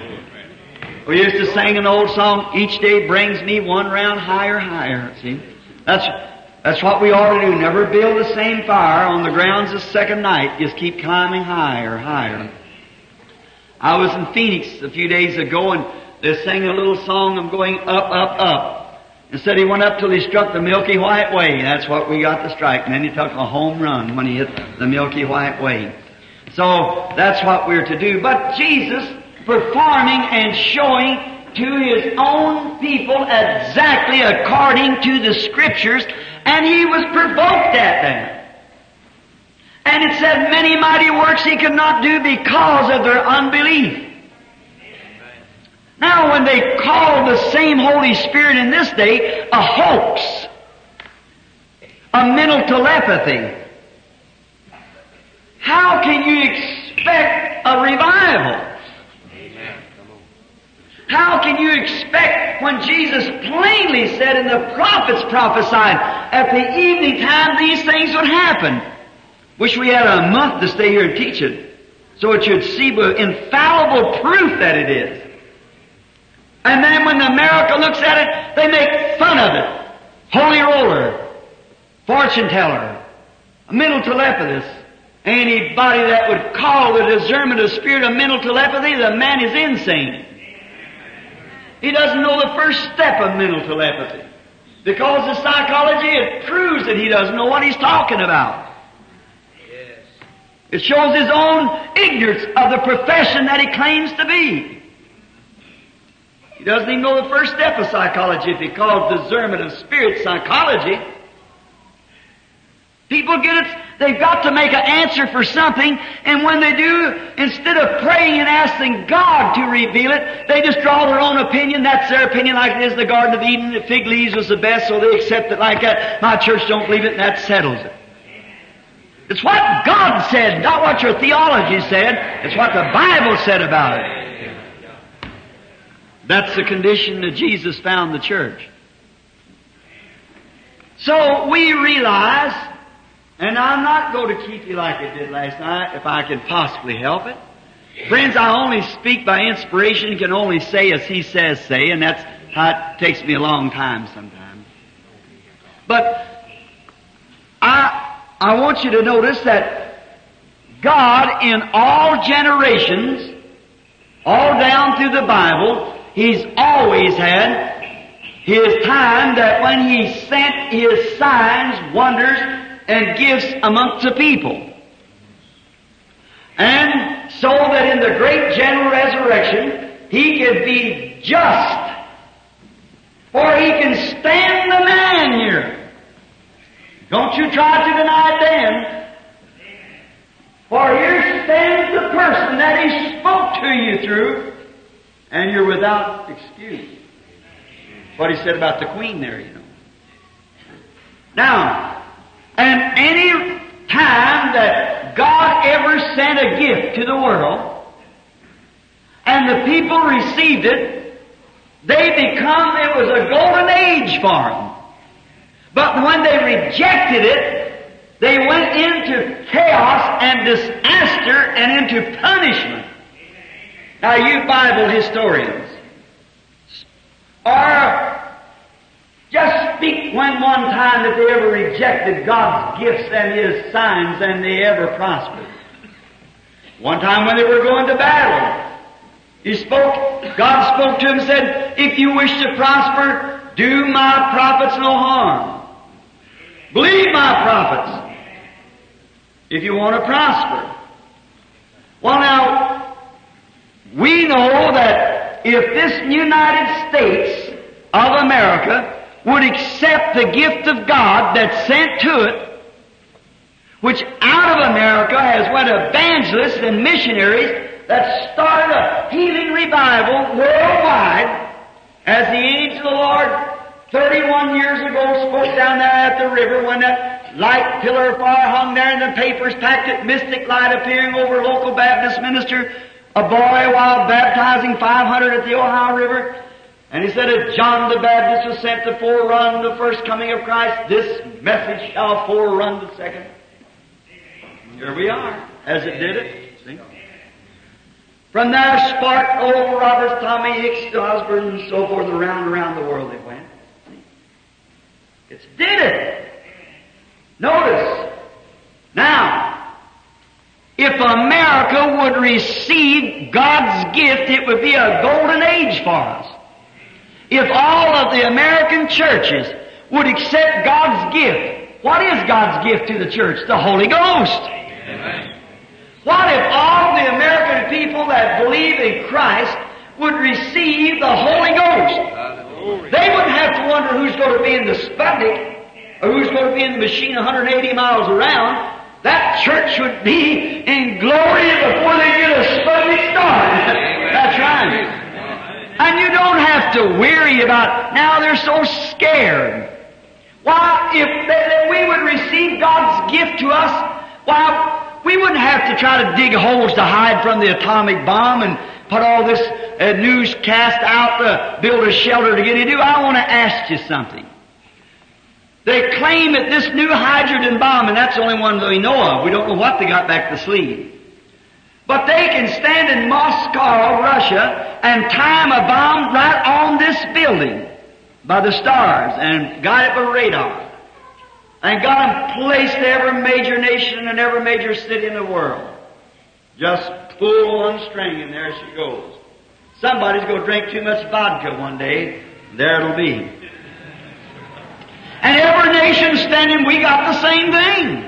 We used to sing an old song, each day brings me one round higher, higher. See? That's what we ought to do. Never build the same fire on the grounds the second night. Just keep climbing higher, higher. I was in Phoenix a few days ago, and they sang a little song of going up, up, up. And said he went up till he struck the Milky White Way. That's what we got to strike. And then he took a home run when he hit the Milky White Way. So that's what we're to do. But Jesus performing and showing to His own people exactly according to the Scriptures, and He was provoked at them. And it said many mighty works He could not do because of their unbelief. Now when they call the same Holy Spirit in this day a hoax, a mental telepathy, how can you expect a revival? How can you expect when Jesus plainly said and the prophets prophesied at the evening time these things would happen? Wish we had a month to stay here and teach it, so it should see with infallible proof that it is. And then when America looks at it, they make fun of it. Holy roller, fortune teller, a mental telepathist. Anybody that would call the discernment of spirit a mental telepathy, the man is insane. He doesn't know the first step of mental telepathy. Because the psychology, it proves that he doesn't know what he's talking about. It shows his own ignorance of the profession that he claims to be. He doesn't even know the first step of psychology if he calls discernment of spirit psychology. People get it, they've got to make an answer for something, and when they do, instead of praying and asking God to reveal it, they just draw their own opinion. That's their opinion, like it is in the Garden of Eden. The fig leaves was the best, so they accept it like that. My church don't believe it, and that settles it. It's what God said, not what your theology said. It's what the Bible said about it. That's the condition that Jesus found the church. So we realize, and I'm not going to keep you like I did last night, if I can possibly help it. Friends, I only speak by inspiration, can only say as He says say, and that's how it takes me a long time sometimes. But I want you to notice that God in all generations, all down through the Bible, He's always had His time that when He sent His signs, wonders, and gifts amongst the people. And so that in the great general resurrection, He could be just, for He can stand the man here. Don't you try to deny it then. For here stands the person that He spoke to you through, and you're without excuse. What He said about the queen there, you know. Now, and any time that God ever sent a gift to the world, and the people received it, it was a golden age for them. But when they rejected it, they went into chaos and disaster and into punishment. Now you Bible historians, or just speak one time that they ever rejected God's gifts and His signs and they ever prospered. One time when they were going to battle, God spoke to him and said, if you wish to prosper, do my prophets no harm. Believe my prophets if you want to prosper. Well now, we know that if this United States of America would accept the gift of God that's sent to it, which out of America has went evangelists and missionaries that started a healing revival worldwide, as the angel of the Lord 31 years ago spoke down there at the river when that light pillar of fire hung there and the papers packed it, mystic light appearing over a local Baptist minister, a boy while baptizing 500 at the Ohio River. And he said, if John the Baptist was sent to forerun the first coming of Christ, this message shall forerun the second. Here we are, as it did it. See? From there sparked old Roberts, Tommy Hicks, Osborne, and so forth, around the world they went. It's did it. Notice. Now, if America would receive God's gift, it would be a golden age for us. If all of the American churches would accept God's gift, what is God's gift to the church? The Holy Ghost. Amen. What if all the American people that believe in Christ would receive the Holy Ghost? They wouldn't have to wonder who's going to be in the Sputnik or who's going to be in the machine 180 miles around. That church would be in glory before they get a Sputnik started. That's right. And you don't have to worry about, now they're so scared. Why, if we would receive God's gift to us, why, we wouldn't have to try to dig holes to hide from the atomic bomb and put all this newscast out to build a shelter to get into. I want to ask you something. They claim that this new hydrogen bomb, and that's the only one that we know of, we don't know what they got back the sleeve. But they can stand in Moscow, Russia, and time a bomb right on this building by the stars and got it with radar. And got them placed in every major nation and every major city in the world. Just pull one string and there she goes. Somebody's going to drink too much vodka one day, there it'll be. And every nation standing, we got the same thing.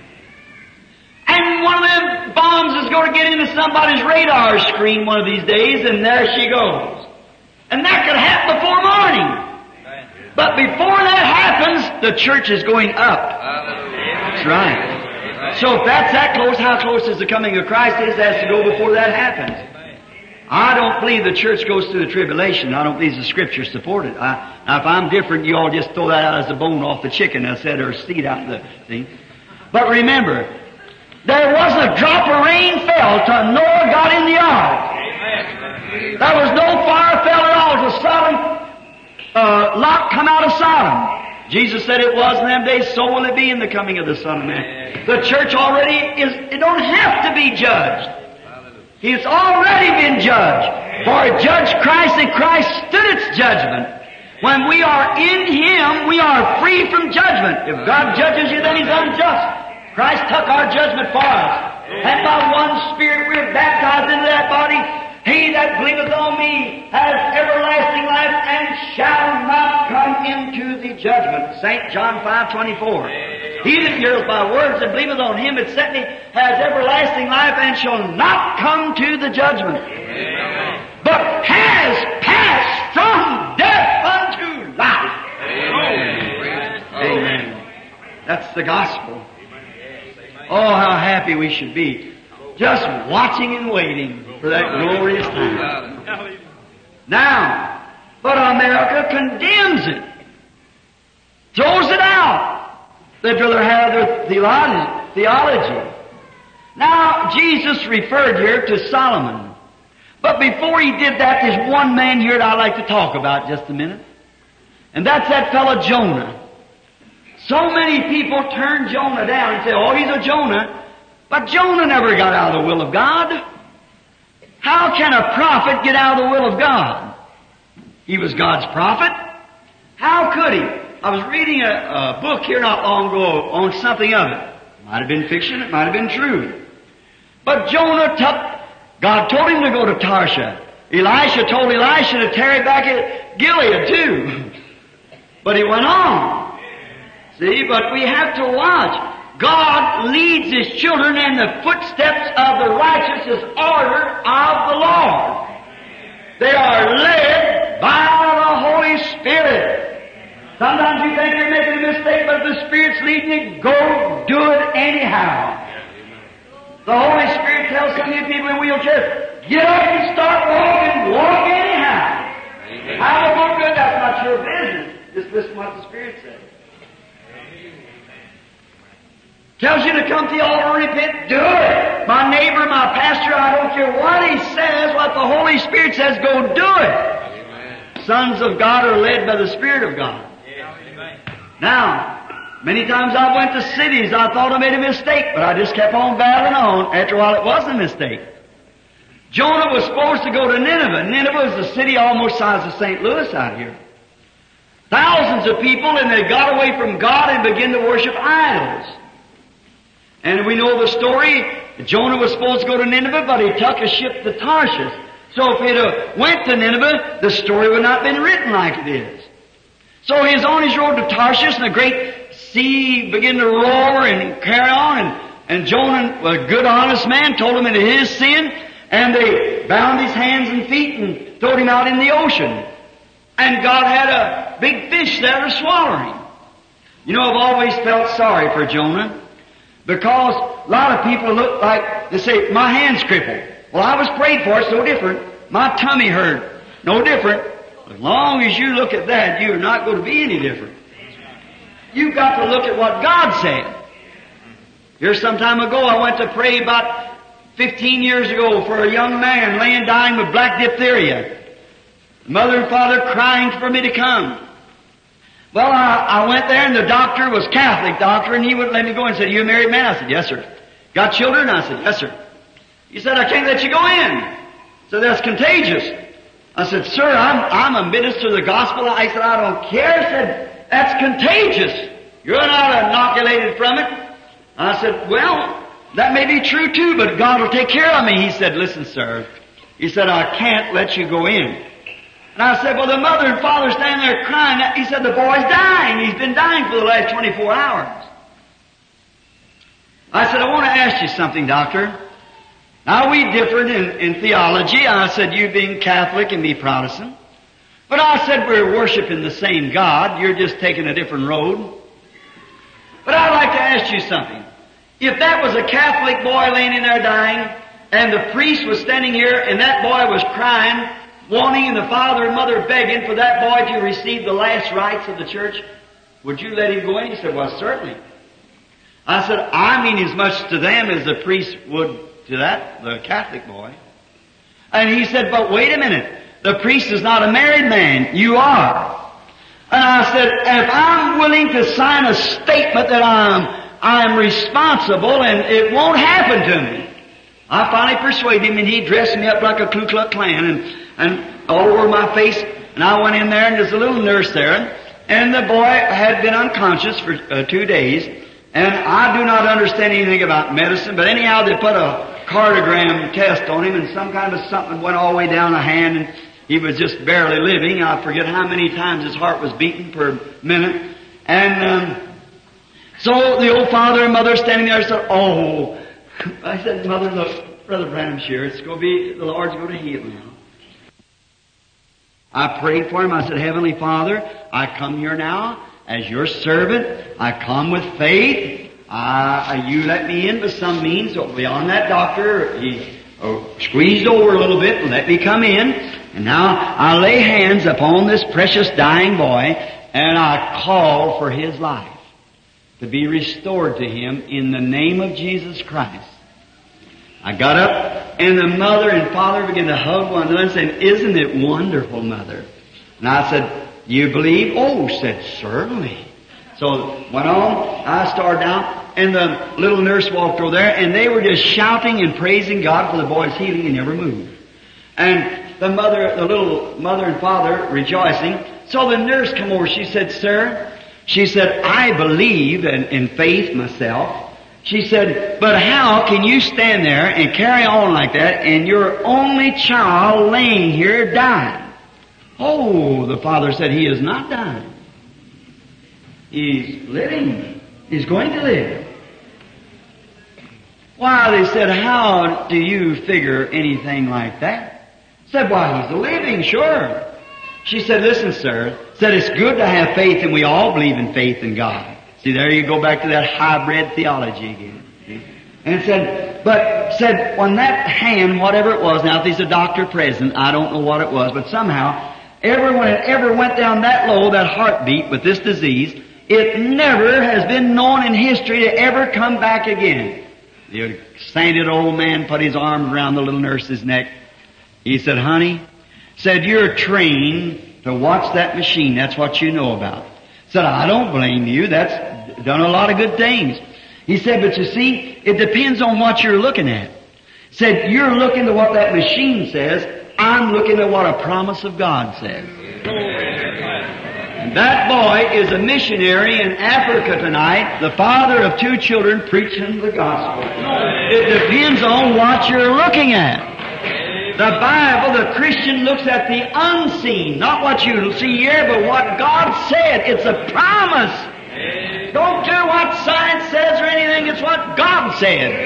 And one of them bombs is going to get into somebody's radar screen one of these days, and there she goes. And that could happen before morning. But before that happens, the church is going up. That's right. So if that's that close, how close is the coming of Christ is has to go before that happens. I don't believe the church goes through the tribulation. I don't believe the Scriptures support it. Now, if I'm different, you all just throw that out as a bone off the chicken, I said, or seed out the thing. But remember, there wasn't a drop of rain fell till Noah got in the ark. There was no fire fell at all till Sodom. Lot come out of Sodom. Jesus said it was in them days, so will it be in the coming of the Son of Man. The church already it don't have to be judged. It's already been judged. For it judged Christ, and Christ stood its judgment. When we are in Him, we are free from judgment. If God judges you, then He's unjust. Christ took our judgment for us. And by one Spirit we are baptized into that body. He that believeth on me has everlasting life and shall not come into the judgment. St. John 5:24. He that heareth my words and believeth on him that sent me has everlasting life and shall not come to the judgment, but has passed from death unto life. Amen. Amen. That's the gospel. Oh, how happy we should be. Just watching and waiting for that glorious time. Now, but America condemns it. Throws it out. They'd rather have their theology. Now, Jesus referred here to Solomon. But before he did that, there's one man here that I'd like to talk about just a minute. And that's that fellow Jonah. So many people turn Jonah down and say, oh, he's a Jonah. But Jonah never got out of the will of God. How can a prophet get out of the will of God? He was God's prophet. How could he? I was reading a book here not long ago on something of it. Might have been fiction, it might have been true. But Jonah God told him to go to Tarshish. Elisha told Elisha to tarry back at Gilead too. But he went on. See, but we have to watch. God leads His children, and the footsteps of the righteous is ordered of the Lord. They are led by the Holy Spirit. Sometimes you think you're making a mistake, but if the Spirit's leading you, go do it anyhow. The Holy Spirit tells some of you people in wheelchairs, get up and start walking, walk anyhow. How will go good? That's not your business. Just listen to what the Spirit says. Tells you to come to the altar and repent, do it. My neighbor, my pastor, I don't care what he says, what the Holy Spirit says, go do it. Amen. Sons of God are led by the Spirit of God. Amen. Now, many times I went to cities, I thought I made a mistake, but I just kept on battling on. After a while, it wasn't a mistake. Jonah was supposed to go to Nineveh. Nineveh is a city almost the size of St. Louis out here. Thousands of people, and they got away from God and began to worship idols. And we know the story. Jonah was supposed to go to Nineveh, but he took a ship to Tarshish. So if he'd went to Nineveh, the story would not have been written like it is. So he was on his road to Tarshish, and a great sea began to roar and carry on. And Jonah, a good, honest man, told him into his sin, and they bound his hands and feet and threw him out in the ocean. And God had a big fish there to swallow him. You know, I've always felt sorry for Jonah, because a lot of people look like, they say, my hand's crippled. Well, I was prayed for, it's no different. My tummy hurt, no different. As long as you look at that, you're not going to be any different. You've got to look at what God said. Here some time ago, I went to pray about 15 years ago for a young man laying dying with black diphtheria. Mother and father crying for me to come. Well, I went there, and the doctor was Catholic doctor, and he wouldn't let me go, and said, "You a married man?" I said, "Yes, sir." "Got children?" I said, "Yes, sir." He said, "I can't let you go in." So that's contagious. I said, "Sir, I'm a minister of the gospel." I said, "I don't care." I said, "That's contagious. You're not inoculated from it." I said, "Well, that may be true too, but God will take care of me." He said, "Listen, sir," he said, "I can't let you go in." And I said, "Well, the mother and father standing there crying." He said, "The boy's dying. He's been dying for the last 24 hours. I said, "I want to ask you something, doctor. Now, we differed in theology." I said, "You being Catholic and me Protestant. But I said, we're worshiping the same God. You're just taking a different road. But I'd like to ask you something. If that was a Catholic boy laying in there dying, and the priest was standing here, and that boy was crying, wanting, and the father and mother begging for that boy to receive the last rites of the church, would you let him go in?" He said, "Well, certainly." I said, "I mean as much to them as the priest would to the Catholic boy." And he said, "But wait a minute. The priest is not a married man. You are." And I said, "If I'm willing to sign a statement that I'm responsible and it won't happen to me." I finally persuaded him, and he dressed me up like a Ku Klux Klan and all over my face. And I went in there, and there's a little nurse there, and the boy had been unconscious for 2 days. And I do not understand anything about medicine, but anyhow, they put a cardiogram test on him, and some kind of something went all the way down the hand, and he was just barely living. I forget how many times his heart was beating per minute. And so the old father and mother standing there said, "Oh," I said, "Mother, look, Brother Branham's here. It's going to be, the Lord's going to heal him." I prayed for him. I said, "Heavenly Father, I come here now as your servant. I come with faith. You let me in by some means." So beyond that, doctor, he squeezed over a little bit and let me come in. And now I lay hands upon this precious dying boy, and I call for his life to be restored to him in the name of Jesus Christ. I got up, and the mother and father began to hug one another and saying, "Isn't it wonderful, Mother?" And I said, "You believe?" "Oh," said, "Certainly." So went on, I started down, and the little nurse walked over there, and they were just shouting and praising God for the boy's healing. He never moved. And the little mother and father rejoicing. So the nurse come over, she said, "Sir," she said, "I believe in faith myself." She said, "But how can you stand there and carry on like that and your only child laying here dying?" "Oh," the father said, "He is not dying. He's living. He's going to live." "Why," they said, "how do you figure anything like that?" Said, "Why, he's living, sure." She said, "Listen, sir," said, "it's good to have faith, and we all believe in faith in God." See, there you go back to that hybrid theology again. See? And said, when that hand, whatever it was, now if there's a doctor present, I don't know what it was, but somehow, when it ever went down that low, that heartbeat with this disease, it never has been known in history to ever come back again. The sainted old man put his arm around the little nurse's neck. He said, "Honey," said, "you're trained to watch that machine. That's what you know about." Said, "I don't blame you. That's done a lot of good things." He said, "But you see, it depends on what you're looking at." Said, "You're looking to what that machine says. I'm looking at what a promise of God says." That boy is a missionary in Africa tonight, the father of 2 children preaching the gospel. It depends on what you're looking at. The Bible, the Christian looks at the unseen, not what you see here, but what God said. It's a promise. Don't do what science says or anything, it's what God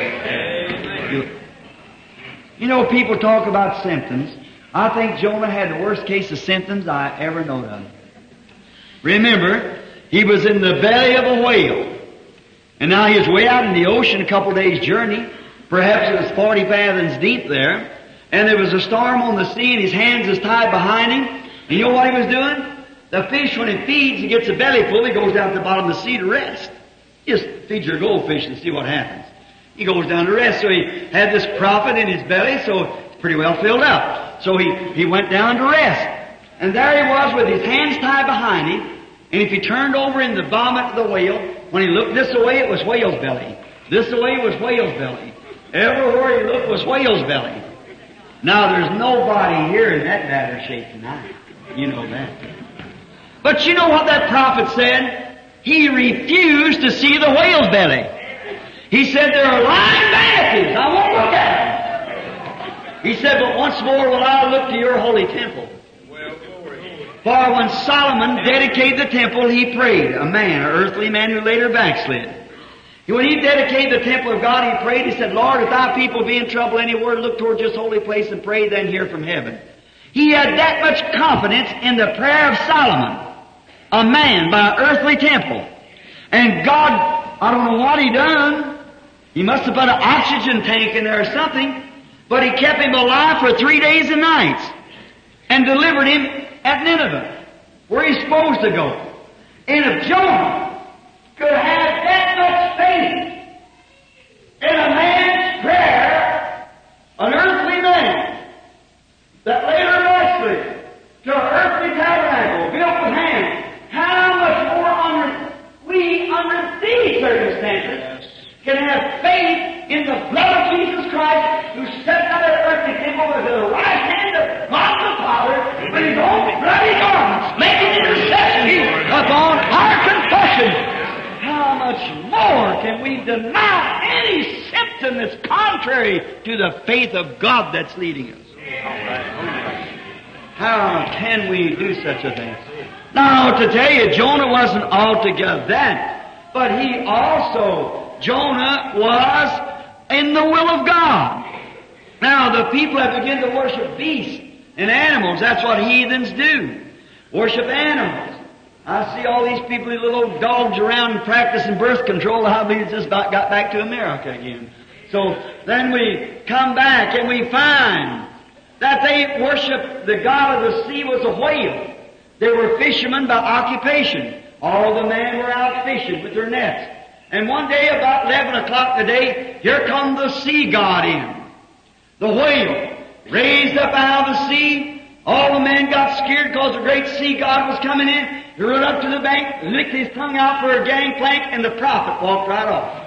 said. You know, people talk about symptoms. I think Jonah had the worst case of symptoms I ever known of. Remember, he was in the belly of a whale. And now he was way out in the ocean, a couple days' journey. Perhaps it was 40 fathoms deep there. And there was a storm on the sea, and his hands was tied behind him. And you know what he was doing? The fish, when it feeds, he gets a belly full, he goes down to the bottom of the sea to rest. Just feed your goldfish and see what happens. He goes down to rest. So he had this prophet in his belly, so it's pretty well filled up. So he went down to rest. And there he was with his hands tied behind him. And if he turned over in the vomit of the whale, when he looked this way, it was whale's belly. This way was whale's belly. Everywhere he looked was whale's belly. Now there's nobody here in that bad shape tonight. You know that. But you know what that prophet said? He refused to see the whale's belly. He said, there are lying vanities. I won't look at them. He said, but once more will I look to your holy temple. For when Solomon dedicated the temple, he prayed. A man, an earthly man who later backslid. When he dedicated the temple of God, he prayed. He said, Lord, if thy people be in trouble anywhere, look toward this holy place and pray, then hear from heaven. He had that much confidence in the prayer of Solomon, a man by an earthly temple. And God, I don't know what he done. He must have put an oxygen tank in there or something. But he kept him alive for 3 days and nights and delivered him at Nineveh, where he's supposed to go. And if Jonah could have that much faith in a man's prayer, an earthly man that later backslid to an earthly tabernacle built with hands, how much more under these circumstances can have faith in the blood of Jesus Christ, who set out that earthly temple with the right hand of God the Father with his own bloody garments, making intercession upon our confession. How much more can we deny any symptom that's contrary to the faith of God that's leading us? How can we do such a thing? Now, to tell you, Jonah wasn't altogether that, but he also, Jonah was in the will of God. Now, the people have begun to worship beasts and animals. That's what heathens do. Worship animals. I see all these people, these little dogs around practicing birth control. I believe it's just got back to America again. So then we come back and we find that they worship the god of the sea was a whale. They were fishermen by occupation. All the men were out fishing with their nets. And one day about 11 o'clock today, here come the sea god in. The whale raised up out of the sea. All the men got scared because the great sea god was coming in. He rode up to the bank, licked his tongue out for a gangplank, and the prophet walked right off.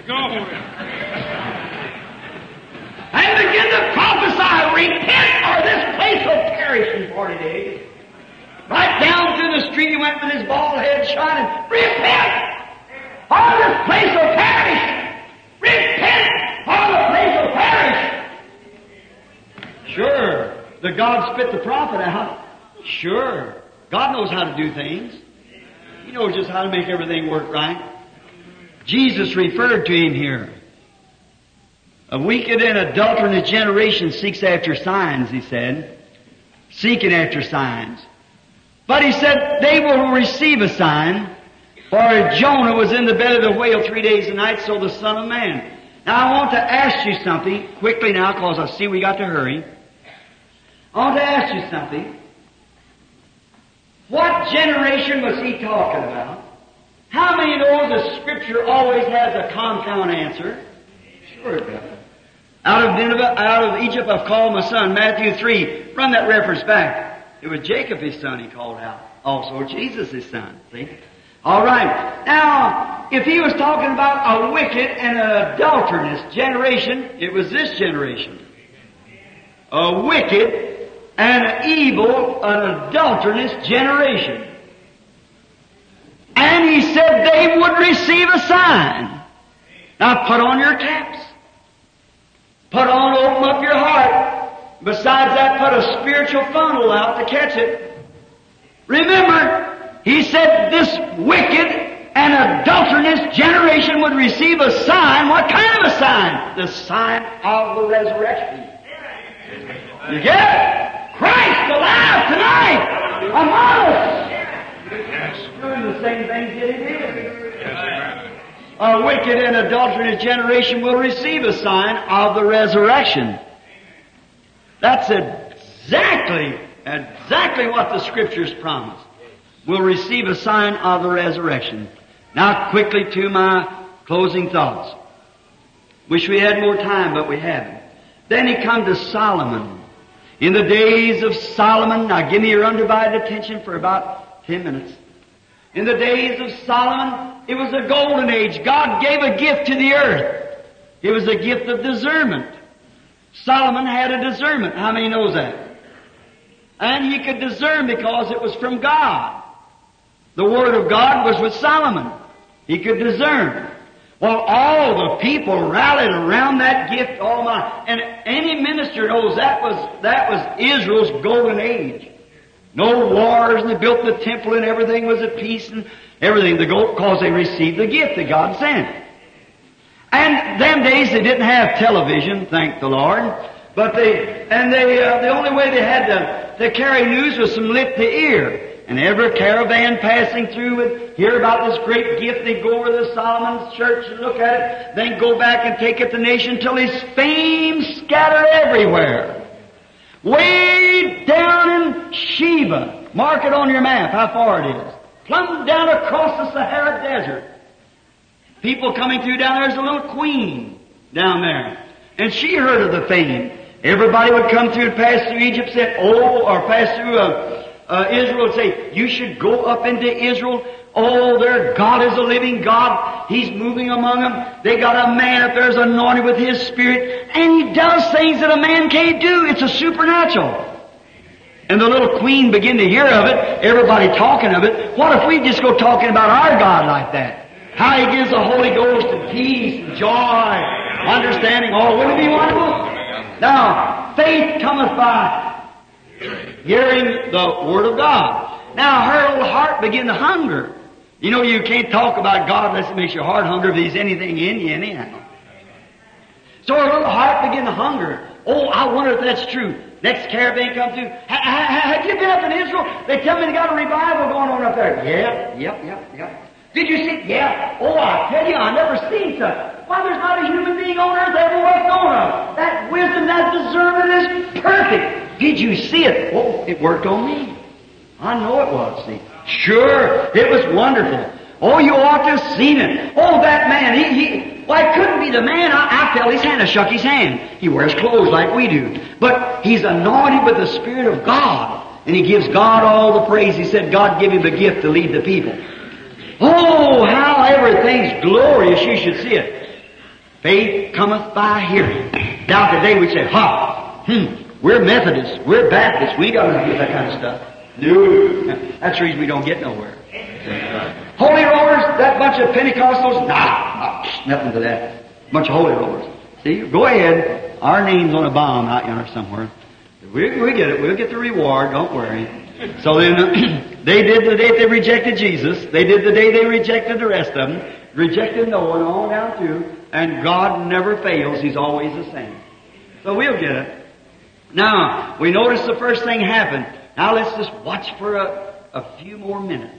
And began to prophesy, repent or this place will perish in 40 days. Right down through the street he went with his bald head shining. Repent! Or this place will perish! Repent! Or the place will perish! Sure. The God spit the prophet out. Sure. God knows how to do things. He knows just how to make everything work right. Jesus referred to him here. A wicked and adulterous generation seeks after signs, he said. Seeking after signs. But he said, they will receive a sign, for Jonah was in the belly of the whale 3 days and nights, so the Son of Man. Now I want to ask you something, quickly now, because I see we got to hurry. I want to ask you something. What generation was he talking about? How many know the Scripture always has a compound answer? Sure it does. Out of Nineveh, out of Egypt, I've called my son. Matthew 3. Run that reference back. It was Jacob his son he called out. Also Jesus his son. See? All right. Now, if he was talking about a wicked and an adulterous generation, it was this generation. A wicked and an evil, an adulterous generation. And he said they would receive a sign. Now put on your caps. Open up your heart. Besides that, put a spiritual funnel out to catch it. Remember, he said this wicked and adulterous generation would receive a sign. What kind of a sign? The sign of the resurrection. You get it? Christ alive tonight among us. Doing the same things that he did. A wicked and adulterous generation will receive a sign of the resurrection. That's exactly what the Scriptures promise. We'll receive a sign of the resurrection. Now quickly to my closing thoughts. Wish we had more time, but we haven't. Then he come to Solomon. In the days of Solomon, now give me your undivided attention for about 10 minutes. In the days of Solomon, it was a golden age. God gave a gift to the earth. It was a gift of discernment. Solomon had a discernment. How many knows that? And he could discern because it was from God. The Word of God was with Solomon. He could discern. Well, all the people rallied around that gift. And any minister knows that was Israel's golden age. No wars, and they built the temple, and everything was at peace, and everything because they received the gift that God sent. And them days they didn't have television, thank the Lord. But the only way they had to carry news was from lip to ear. And every caravan passing through would hear about this great gift. They'd go over to Solomon's church and look at it, then go back and take it to the nation till his fame scattered everywhere. Way down in Sheba, mark it on your map how far it is. Plumb down across the Sahara Desert. People coming through down there's a little queen down there. And she heard of the fame. Everybody would come through and pass through Egypt, or pass through Israel and say, you should go up into Israel. Oh, their God is a living God. He's moving among them. They got a man up there who's anointed with His Spirit. And he does things that a man can't do. It's a supernatural. And the little queen began to hear of it. Everybody talking of it. What if we just go talking about our God like that? How He gives the Holy Ghost and peace and joy, understanding. Oh, wouldn't it be wonderful? Now, faith cometh by hearing the Word of God. Now, her little heart began to hunger. You know, you can't talk about God unless it makes your heart hunger if He's anything in you anyhow. So her little heart began to hunger. Oh, I wonder if that's true. Next caravan come through. Have you been up in Israel? They tell me they got a revival going on up there. Yep. Did you see? Yeah. Oh, I tell you, I never seen such. Why, there's not a human being on earth ever was known of. That wisdom, that discernment is perfect. Did you see it? Oh, it worked on me. I know it was, see. Sure, it was wonderful. Oh, you ought to have seen it. Oh, that man, well, it couldn't be the man. I felt his hand, I shook his hand. He wears clothes like we do. But he's anointed with the Spirit of God. And he gives God all the praise. He said God give him the gift to lead the people. Oh, how everything's glorious. You should see it. Faith cometh by hearing. Now today we say, we're Methodists, we're Baptists, we got to do that kind of stuff. No, that's the reason we don't get nowhere. Holy rollers, that bunch of Pentecostals, nothing to that. Bunch of holy rollers. See, go ahead. Our name's on a bomb out yonder somewhere. We get it. We'll get the reward. Don't worry. So then, they did the day they rejected Jesus. They did the day they rejected the rest of them. Rejected Noah and all down through. And God never fails. He's always the same. So we'll get it. Now, we notice the first thing happened. Now let's just watch for a few more minutes.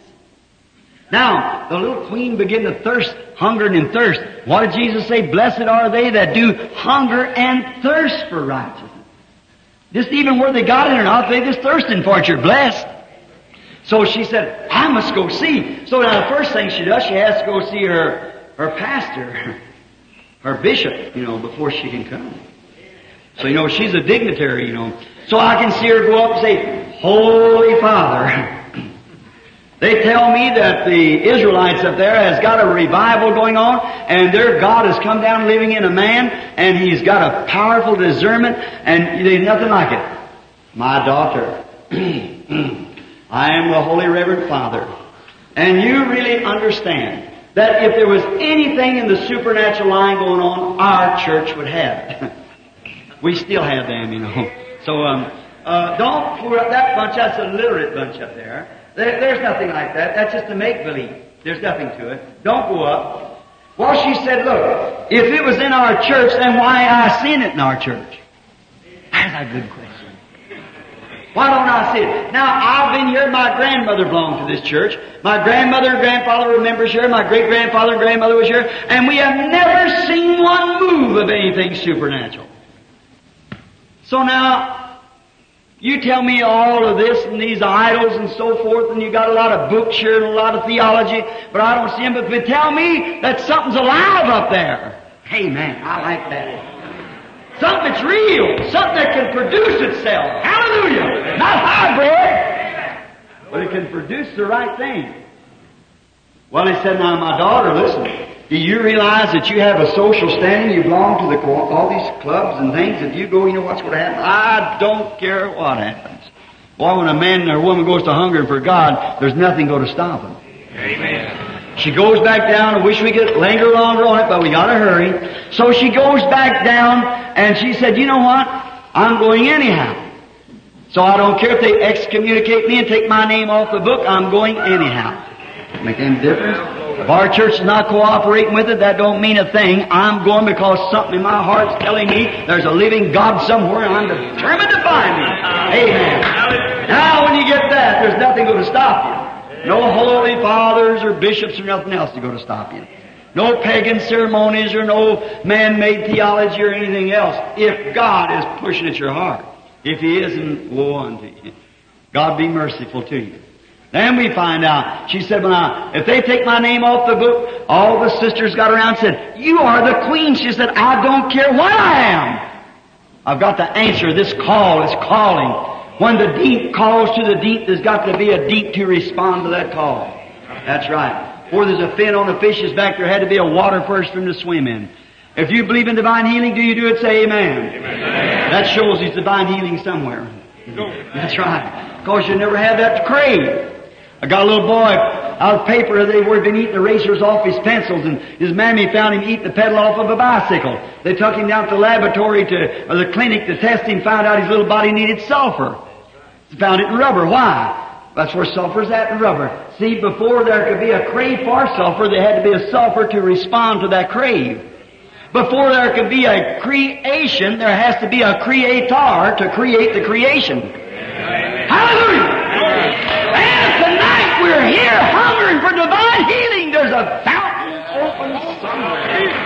Now, the little queen began to thirst, hunger and thirst. What did Jesus say? Blessed are they that do hunger and thirst for righteousness. Just even where they got it or not, they just thirsting for it. You're blessed. So she said, I must go see. So now the first thing she does, she has to go see her pastor, her bishop, before she can come. So, she's a dignitary, So I can see her go up and say, Holy Father, they tell me that the Israelites up there has got a revival going on, and their God has come down living in a man, and He's got a powerful discernment, and there's nothing like it. My daughter, I am the Holy Reverend Father. and you really understand that if there was anything in the supernatural line going on, our church would have it. We still have them, you know. So, don't fool up that bunch. That's a literate bunch up there. There's nothing like that. That's just a make-believe. There's nothing to it. Don't go up. Well, she said, look, if it was in our church, then why I seen it in our church? That's a good question. Why don't I see it? Now, I've been here. My grandmother belonged to this church. My grandmother and grandfather were members here. My great-grandfather and grandmother was here. And we have never seen one move of anything supernatural. So now, you tell me all of this and these idols and so forth, and you got a lot of books here and a lot of theology, but I don't see them. But if you tell me that something's alive up there, hey man, I like that. Something that's real, something that can produce itself. Hallelujah! Not hybrid, but it can produce the right thing. Well, he said, now my daughter, listen, do you realize that you have a social standing? You belong to all these clubs and things. If you go, you know what's going to happen? I don't care what happens. Boy, when a man or a woman goes to hunger for God, there's nothing going to stop them. Amen. She goes back down. I wish we could linger longer on it, but we got to hurry. So she goes back down, and she said, you know what? I'm going anyhow. So I don't care if they excommunicate me and take my name off the book. I'm going anyhow. Make any difference? If our church is not cooperating with it, that don't mean a thing. I'm going because something in my heart's telling me there's a living God somewhere, and I'm determined to find Him. Amen. Now, when you get that, there's nothing going to stop you. No holy fathers or bishops or nothing else to go to stop you. No pagan ceremonies or no man-made theology or anything else. If God is pushing at your heart. If He isn't, woe unto you. God be merciful to you. Then we find out, she said, well, if they take my name off the book, all the sisters got around and said, you are the queen. She said, I don't care what I am. I've got to answer. This call is calling. When the deep calls to the deep, there's got to be a deep to respond to that call. That's right. Or there's a fin on a fish's back, there had to be a water first for him to swim in. If you believe in divine healing, do you do it? Say amen. Amen. That shows He's divine healing somewhere. That's right. Because you never have that to crave. I got a little boy out of paper, they were been eating erasers off his pencils, and his mammy found him eating the pedal off of a bicycle. They took him down to the laboratory or the clinic to test him, found out his little body needed sulfur. Found it in rubber. Why? That's where sulfur's at in rubber. See, before there could be a crave for sulfur, there had to be a sulfur to respond to that crave. Before there could be a creation, there has to be a creator to create the creation. Hallelujah! And tonight we're here hungering for divine healing. There's a fountain open somewhere.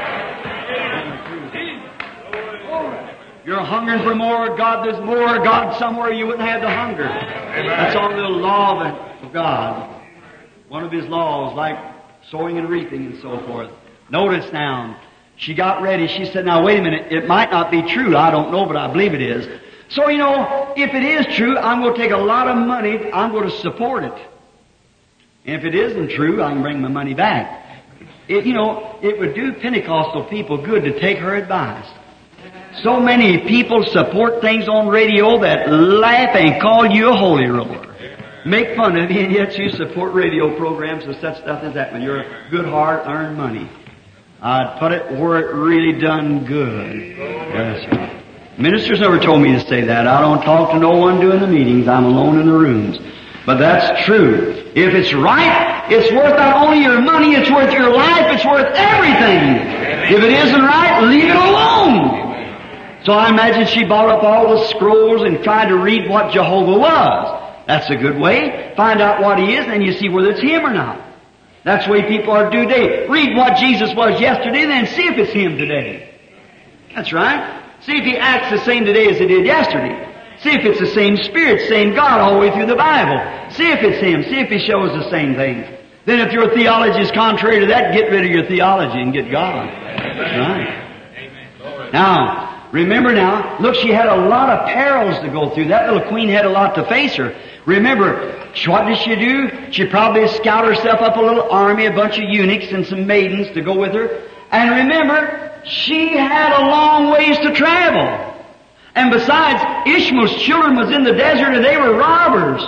You're hungering for more of God. There's more of God somewhere. You wouldn't have the hunger. That's on the law of God. One of His laws, like sowing and reaping and so forth. Notice now, she got ready. She said, now wait a minute. It might not be true. I don't know, but I believe it is. So, you know, if it is true, I'm going to take a lot of money. I'm going to support it. And if it isn't true, I can bring my money back. It would do Pentecostal people good to take her advice. So many people support things on radio that laugh and call you a holy roller. Make fun of you, and yet you support radio programs with such stuff as that when you're a good, hard-earned money. I'd put it where it really done good. Yes, sir. Ministers never told me to say that. I don't talk to no one doing the meetings. I'm alone in the rooms. But that's true. If it's right, it's worth not only your money, it's worth your life, it's worth everything. If it isn't right, leave it alone. So I imagine she bought up all the scrolls and tried to read what Jehovah was. That's a good way. Find out what He is, and you see whether it's Him or not. That's the way people are to do today. Read what Jesus was yesterday, then see if it's Him today. That's right. See if He acts the same today as He did yesterday. See if it's the same Spirit, same God all the way through the Bible. See if it's Him. See if He shows the same things. Then if your theology is contrary to that, get rid of your theology and get God. That's right. Now, remember now, look, she had a lot of perils to go through. That little queen had a lot to face her. Remember, what did she do? She probably scouted herself up a little army, a bunch of eunuchs and some maidens to go with her. And remember, she had a long ways to travel. And besides, Ishmael's children was in the desert and they were robbers.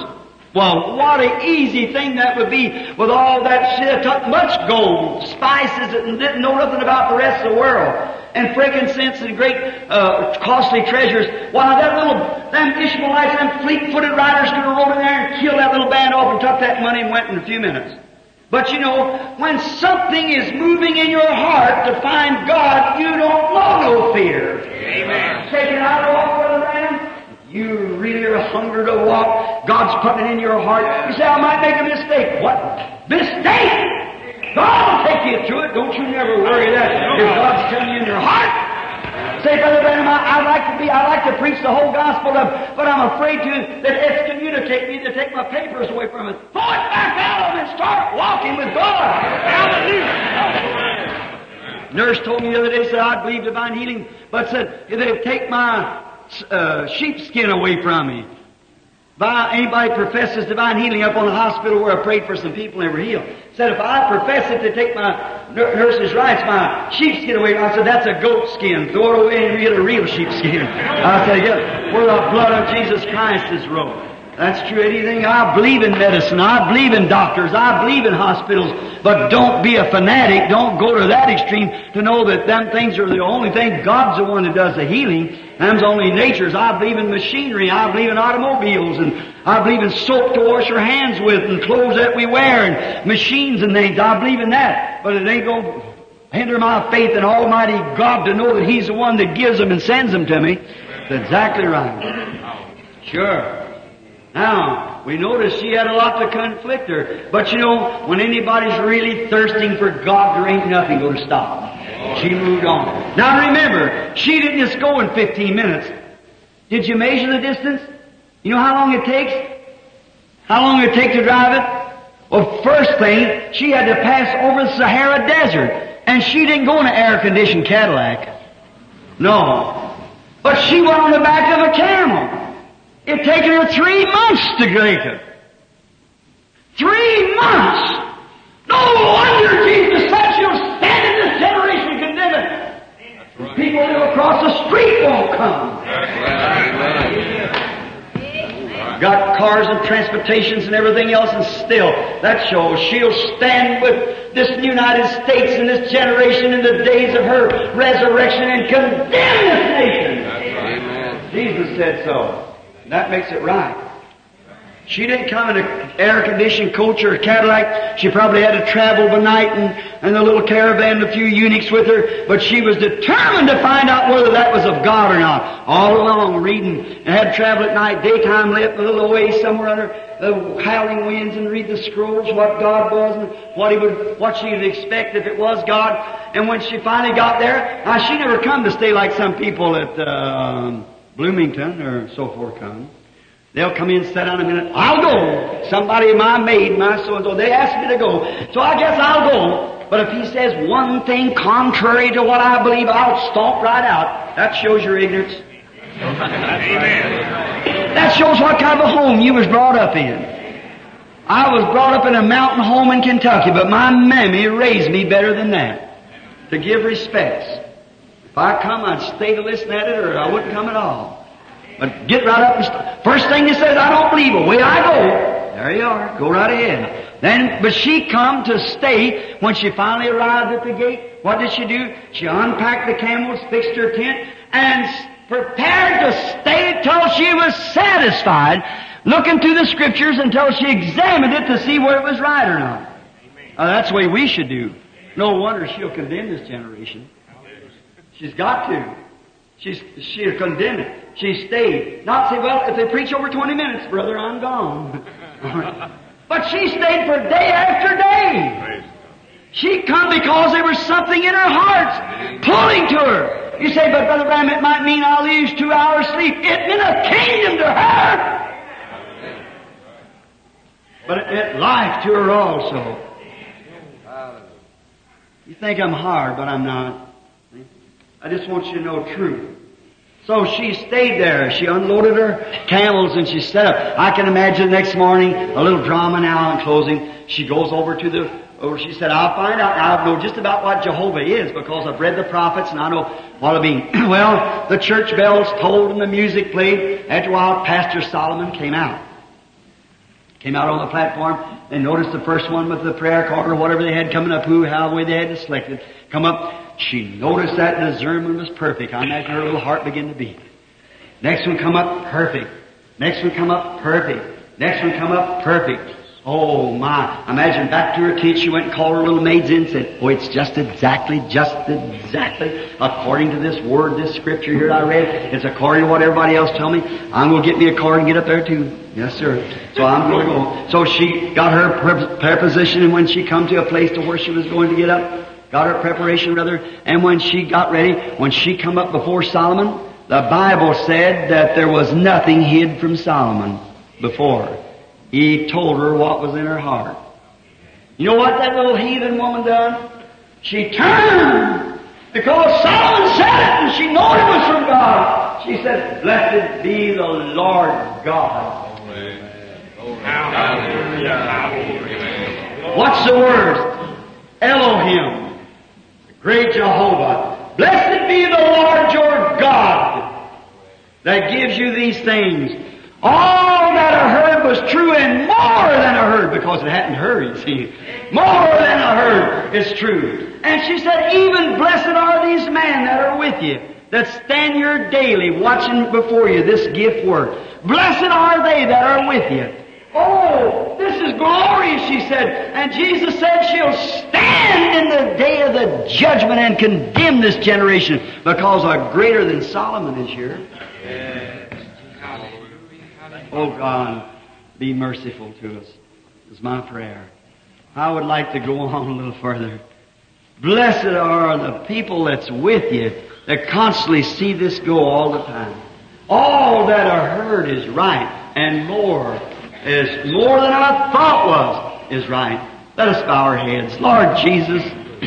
Well, what an easy thing that would be with all that shit. It took much gold, spices, and didn't know nothing about the rest of the world. And frankincense and great, costly treasures. Why, them Ishmaelites, them fleet-footed riders could have rolled in there and killed that little band off and took that money and went in a few minutes. But you know, when something is moving in your heart to find God, you don't know no fear. Amen. Taking out a walk, Brother Branham. You really are hungry to walk. God's putting it in your heart. You say, I might make a mistake. What? Mistake? God will take you through it. Don't you never worry that if God's telling you in your heart. Say, Brother Branham, I like to preach the whole gospel, but I'm afraid that excommunicate me to take my papers away from it. Throw it back out and start walking with God. Hallelujah. Nurse told me the other day, said, I believe divine healing, but said, if they take my sheepskin away from me. Anybody professes divine healing up on the hospital where I prayed for some people and they were healed. Said if I profess it to take my nurse's rights, my sheepskin away, I said that's a goat skin. Throw it away and get a real sheepskin. I said, yeah, where the blood of Jesus Christ is rolled. That's true. Anything. I believe in medicine. I believe in doctors. I believe in hospitals. But don't be a fanatic. Don't go to that extreme to know that them things are the only thing. God's the one that does the healing. Them's only natures. I believe in machinery. I believe in automobiles. And I believe in soap to wash your hands with and clothes that we wear and machines and things. I believe in that. But it ain't going to hinder my faith in Almighty God to know that He's the one that gives them and sends them to me. That's exactly right. Sure. Now, we notice she had a lot to conflict her. But you know, when anybody's really thirsting for God, there ain't nothing going to stop. She moved on. Now remember, she didn't just go in 15 minutes. Did you measure the distance? You know how long it takes? How long it take to drive it? Well, first thing, she had to pass over the Sahara Desert. And she didn't go in an air-conditioned Cadillac. No. But she went on the back of a camel. It taken her 3 months to make it. 3 months! No wonder Jesus said she'll stand in this generation condemned. Right. People live across the street won't come. Got cars and transportations and everything else, and still, that shows she'll stand with this United States in this generation in the days of her resurrection and condemn this nation. Right. Jesus said so. That makes it right. She didn't come in an air-conditioned coach or a Cadillac. She probably had to travel by night and a little caravan, a few eunuchs with her. But she was determined to find out whether that was of God or not. All along reading, and had to travel at night, daytime lit, a little away somewhere under the howling winds, and read the scrolls, what God was and what she would expect if it was God. And when she finally got there, now she never come to stay like some people at Bloomington or so forth come. They'll come in, sit down a minute. I'll go. Somebody, my maid, my so-and-so, they asked me to go. So I guess I'll go. But if he says one thing contrary to what I believe, I'll stomp right out. That shows your ignorance. Amen. That shows what kind of a home you was brought up in. I was brought up in a mountain home in Kentucky, but my mammy raised me better than that. To give respects. If I come, I'd stay to listen at it, or I wouldn't come at all. But get right up and first thing he says, I don't believe. Away I go. There you are. Go right ahead. But she come to stay. When she finally arrived at the gate, what did she do? She unpacked the camels, fixed her tent, and prepared to stay till she was satisfied, looking through the Scriptures until she examined it to see where it was right or not. That's the way we should do. No wonder she'll condemn this generation. She's got to. She'll condemn it. She stayed. Not say, well, if they preach over 20 minutes, brother, I'm gone. But she stayed for day after day. She come because there was something in her heart pulling to her. You say, but Brother Branham, it might mean I'll lose 2 hours sleep. It meant a kingdom to her. But it meant life to her also. You think I'm hard, but I'm not. I just want you to know truth. So she stayed there. She unloaded her camels and she set up. I can imagine the next morning, a little drama now in closing. She goes over to she said, I'll find out. I know just about what Jehovah is because I've read the prophets and I know what it'll be. Well, the church bells tolled and the music played. After a while, Pastor Solomon came out. Came out on the platform. They noticed the first one with the prayer card or whatever they had coming up, how way they had to select it, come up. She noticed that discernment was perfect. I imagine her little heart began to beat. Next one come up, perfect. Next one come up, perfect. Next one come up, perfect. Oh my. Imagine back to her kids, she went and called her little maids in and said, oh, it's just exactly, according to this word, this scripture here I read, it's according to what everybody else told me. I'm going to get me a card and get up there too. Yes, sir. So I'm going to go. So she got her preposition, and when she come to a place to where she was going to get up, got her preparation rather, and when she got ready, when she come up before Solomon, the Bible said that there was nothing hid from Solomon before. He told her what was in her heart. You know what that little heathen woman done? She turned because Solomon said it and she knew it was from God. She said, blessed be the Lord God. What's the word? Elohim, the great Jehovah. Blessed be the Lord your God that gives you these things. All that I heard was true and more than I heard, because it hadn't heard, you see. More than I heard is true. And she said, even blessed are these men that are with you, that stand here daily watching before you this gift work. Blessed are they that are with you. Oh, this is glorious, she said. And Jesus said she'll stand in the day of the judgment and condemn this generation, because a greater than Solomon is here. Oh God, be merciful to us, is my prayer. I would like to go on a little further. Blessed are the people that's with you, that constantly see this go all the time. All that I heard is right, and more than I thought was is right. Let us bow our heads. Lord Jesus,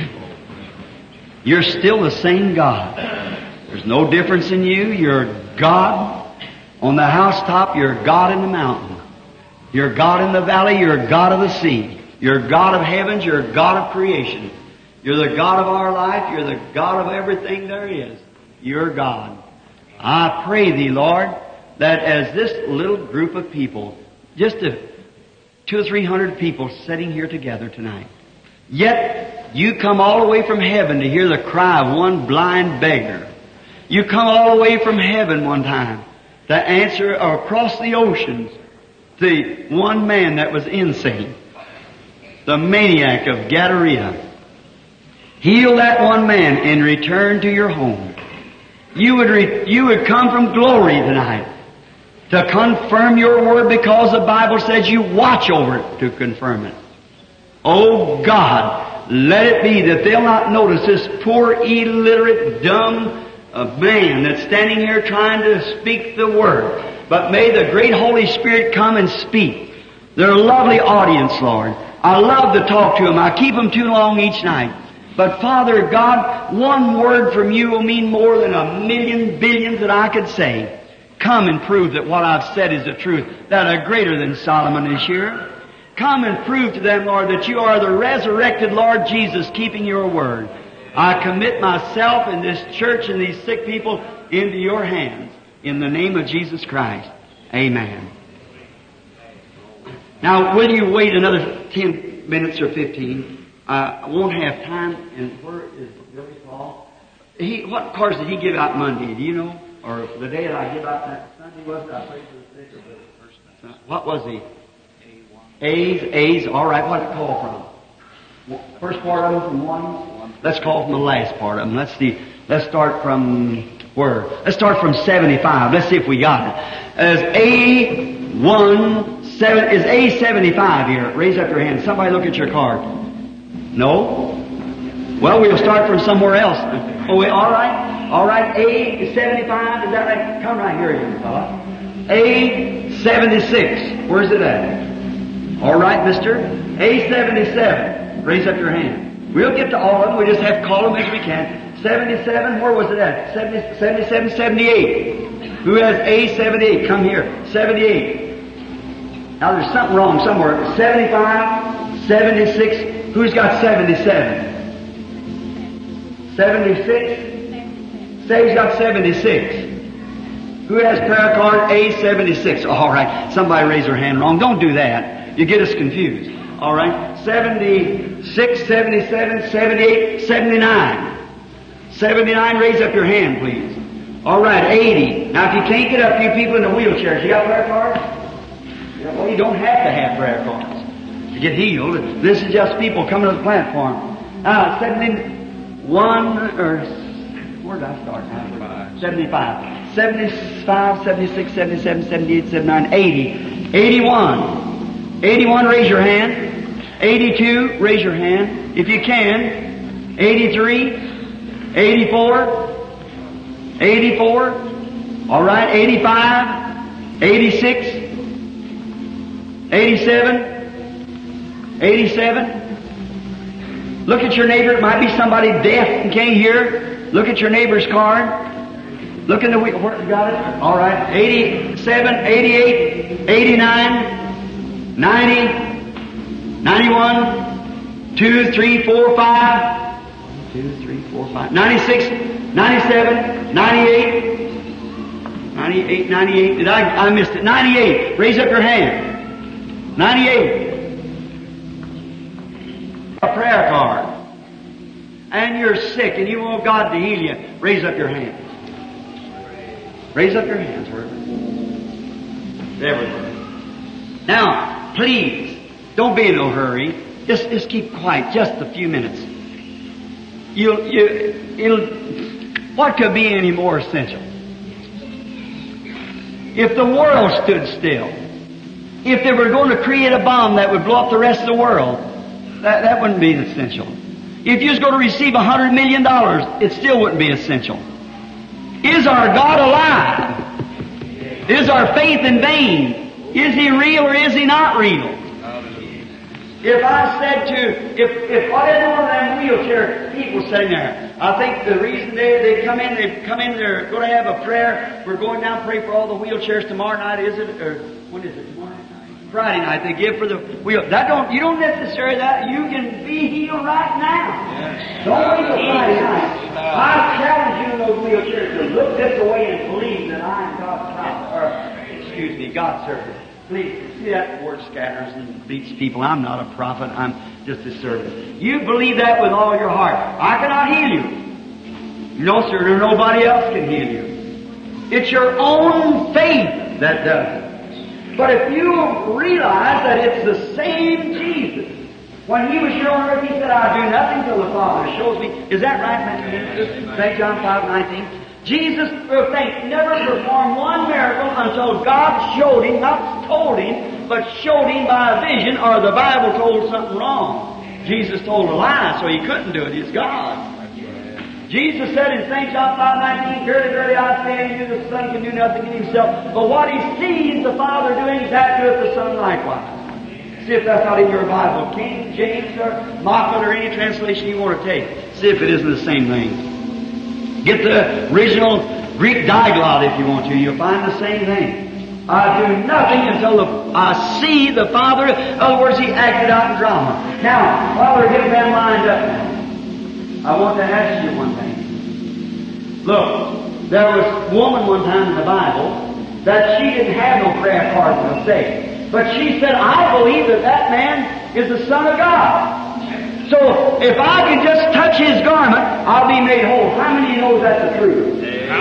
you're still the same God. There's no difference in you. You're God. On the housetop, you're God in the mountain. You're God in the valley, you're God of the sea. You're God of heavens, you're God of creation. You're the God of our life, you're the God of everything there is. You're God. I pray thee, Lord, that as this little group of people, just 200 or 300 people sitting here together tonight, yet you come all the way from heaven to hear the cry of one blind beggar. You come all the way from heaven one time to answer across the oceans the one man that was insane, the maniac of Gadarena. Heal that one man and return to your home. You would come from glory tonight to confirm your word, because the Bible says you watch over it to confirm it. Oh God, let it be that they'll not notice this poor, illiterate, dumb man that's standing here trying to speak the word. But may the great Holy Spirit come and speak. They're a lovely audience, Lord. I love to talk to them. I keep them too long each night. But Father God, one word from you will mean more than a million billions that I could say. Come and prove that what I've said is the truth, that a greater than Solomon is here. Come and prove to them, Lord, that you are the resurrected Lord Jesus, keeping your word. I commit myself and this church and these sick people into your hands. In the name of Jesus Christ. Amen. Now, will you wait another 10 minutes or 15? I won't have time. And where is Billy Paul? What cards did he give out Monday? Do you know? Or the day that I give out that Sunday, was I prayed for the sick? Or what was he? A's. All right. What did it call from? First part of them from one. Let's call from the last part of them. Let's see. Let's start from where? Let's start from 75. Let's see if we got it. Is A75 here? Raise up your hand. Somebody look at your card. No? Well, we'll start from somewhere else. Oh, all right. All right. A75. Is that right? Come right here, young fella. A76. Where's it at? All right, mister. A77. Raise up your hand. We'll get to all of them. We just have to call them as we can. 77, where was it at? 77, 78. Who has A78? Come here. 78. Now there's something wrong somewhere. 75, 76. Who's got 77? 76? Say who's got 76. Who has prayer card A76? All right. Somebody raise their hand wrong. Don't do that. You get us confused. All right? 76, 77, 78, 79. 79, raise up your hand, please. All right, 80. Now, if you can't get up, you people in the wheelchairs, you got prayer cards? Yeah, well, you don't have to have prayer cards to get healed. This is just people coming to the platform. Now, 71, or where did I start now? 75. 75, 76, 77, 78, 79, 80. 81. 81, raise your hand. 82, raise your hand. If you can. 83. 84. 84. All right. 85. 86. 87. 87. Look at your neighbor. It might be somebody deaf and can't hear. Look at your neighbor's card. Look in the wheel. Where you got it? All right. 87, 88, 89, 90, 91, 2, 3, 4, 5. 1, 2, 3, 4, 5. 96, 97, 98, 98, 98. Did I missed it. 98. Raise up your hand. 98. A prayer card. And you're sick and you want God to heal you. Raise up your hand. Raise up your hands, Herbert. There we go. Now, please, don't be in no hurry. Just keep quiet just a few minutes. What could be any more essential? If the world stood still, if they were going to create a bomb that would blow up the rest of the world, that wouldn't be essential. If you was going to receive $100 million, it still wouldn't be essential. Is our God alive? Is our faith in vain? Is He real or is He not real? If I said if whatever one of them wheelchair people sitting there, I think the reason they come in, they're going to have a prayer. We're going down to pray for all the wheelchairs tomorrow night, is it? Or when is it? Tomorrow night? Friday night. They give for the wheel. You don't necessarily that. You can be healed right now. Yes. Don't wait till Friday night. I challenge you in those wheelchairs to look this way and believe that I am God's prophet. God's servant. Please, see that word scatters and beats people. I'm not a prophet. I'm just a servant. You believe that with all your heart. I cannot heal you. No, sir. Nobody else can heal you. It's your own faith that does it. But if you realize that it's the same Jesus, when He was here on earth, He said, I do nothing till the Father shows me. Is that right, St. John 5:19? Jesus, never performed one miracle until God showed Him, not told Him, but showed Him by a vision, or the Bible told something wrong. Jesus told a lie, so He couldn't do it. He's God. Jesus said in St. John 5:19, Verily, verily, I say unto you, the Son can do nothing in Himself, but what He sees the Father doing, that doeth the Son likewise. See if that's not in your Bible. King James or Moffat or any translation you want to take. See if it isn't the same thing. Get the original Greek diglot if you want to. You'll find the same thing. I do nothing until I see the Father. In other words, He acted out in drama. Now, while we're getting them lined up now, I want to ask you one thing. Look, there was a woman one time in the Bible that she didn't have no prayer card per se. But she said, I believe that man is the Son of God. So if I can just touch His garment, I'll be made whole. How many knows that's the truth?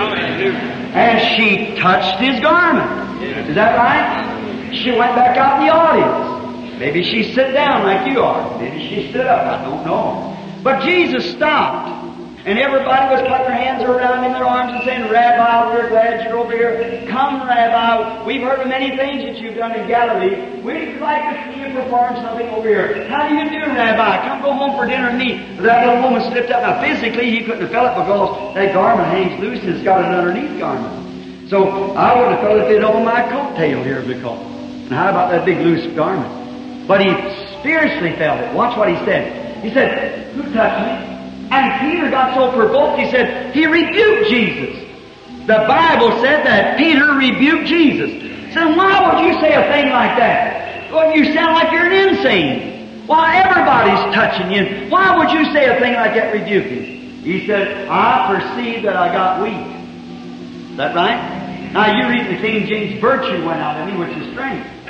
And she touched His garment. Is that right? She went back out in the audience. Maybe she sat down like you are. Maybe she stood up. I don't know. But Jesus stopped. And everybody was putting their hands around in their arms and saying, Rabbi, we're glad you're over here. Come, Rabbi. We've heard of many things that you've done in Galilee. We'd like to see you perform something over here. How do you do, Rabbi? Come go home for dinner and meet. But that little woman slipped up. Now, physically, he couldn't have felt it because that garment hangs loose and it's got an underneath garment. So I would have felt it fit over my coattail here because. And how about that big loose garment? But he spiritually felt it. Watch what he said. He said, who touched me? And Peter got so provoked, he said, he rebuked Jesus. The Bible said that Peter rebuked Jesus. So why would you say a thing like that? Well, you sound like you're an insane. Why, everybody's touching you. Why would you say a thing like that, rebuking? He said, I perceive that I got weak. Is that right? Now you read the King James, virtue went out of me, which is strength.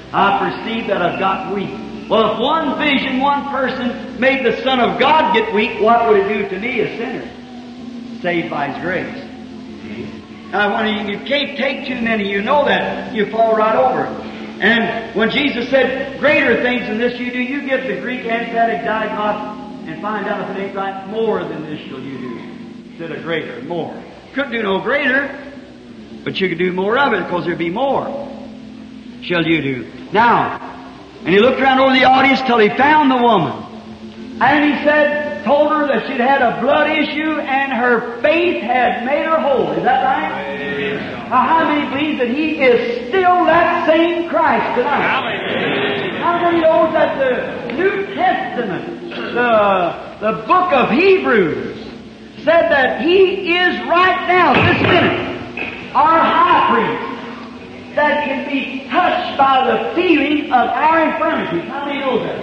I perceive that I've got weak. Well, if one vision, one person made the Son of God get weak, what would it do to me, a sinner? Saved by His grace. Now, when you can't take too many, you know that, you fall right over. And when Jesus said, greater things than this you do, you get the Greek emphatic diagnose and find out if it ain't right, more than this shall you do. Instead of greater, more. Couldn't do no greater, but you could do more of it because there'd be more. Shall you do. Now, and he looked around over the audience till he found the woman. And he said, told her that she'd had a blood issue and her faith had made her whole. Is that right? Now, how many believe that He is still that same Christ tonight? How many knows that the New Testament, the book of Hebrews, said that He is right now, this minute, our high priest, that can be touched by the feeling of our infirmities. How many know that?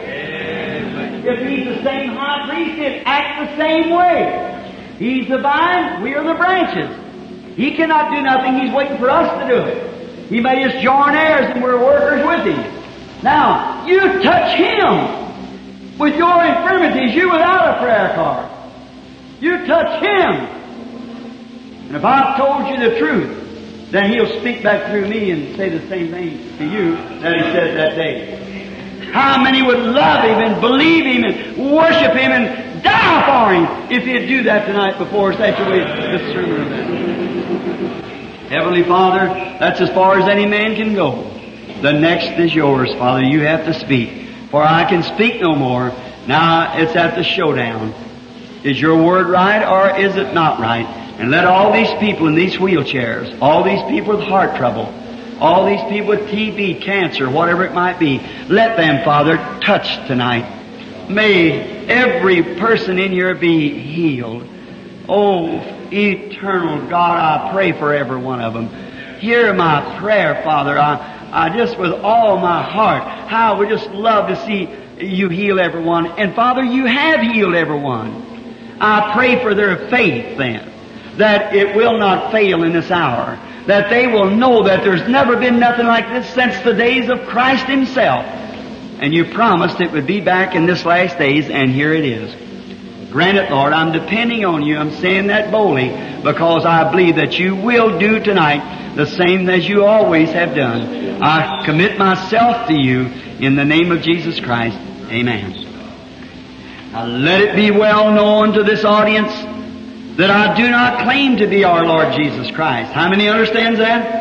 If He's the same high priest, He'd act the same way. He's the vine, we are the branches. He cannot do nothing, He's waiting for us to do it. He made us joint heirs and we're workers with Him. Now, you touch Him with your infirmities, you without a prayer card. You touch Him. And if I've told you the truth, then He'll speak back through me and say the same thing to you that He said that day. How many would love Him and believe Him and worship Him and die for Him if He'd do that tonight before such a way this sermon of that? Heavenly Father, that's as far as any man can go. The next is yours, Father. You have to speak. For I can speak no more. Now it's at the showdown. Is your word right or is it not right? And let all these people in these wheelchairs, all these people with heart trouble, all these people with TB, cancer, whatever it might be, let them, Father, touch tonight. May every person in here be healed. Oh, eternal God, I pray for every one of them. Hear my prayer, Father. I just with all my heart, how I would just love to see You heal everyone. And Father, You have healed everyone. I pray for their faith then, that it will not fail in this hour, that they will know that there's never been nothing like this since the days of Christ Himself. And You promised it would be back in this last days, and here it is. Grant it, Lord. I'm depending on You. I'm saying that boldly because I believe that You will do tonight the same as You always have done. I commit myself to You in the name of Jesus Christ. Amen. Now let it be well known to this audience that I do not claim to be our Lord Jesus Christ. How many understands that?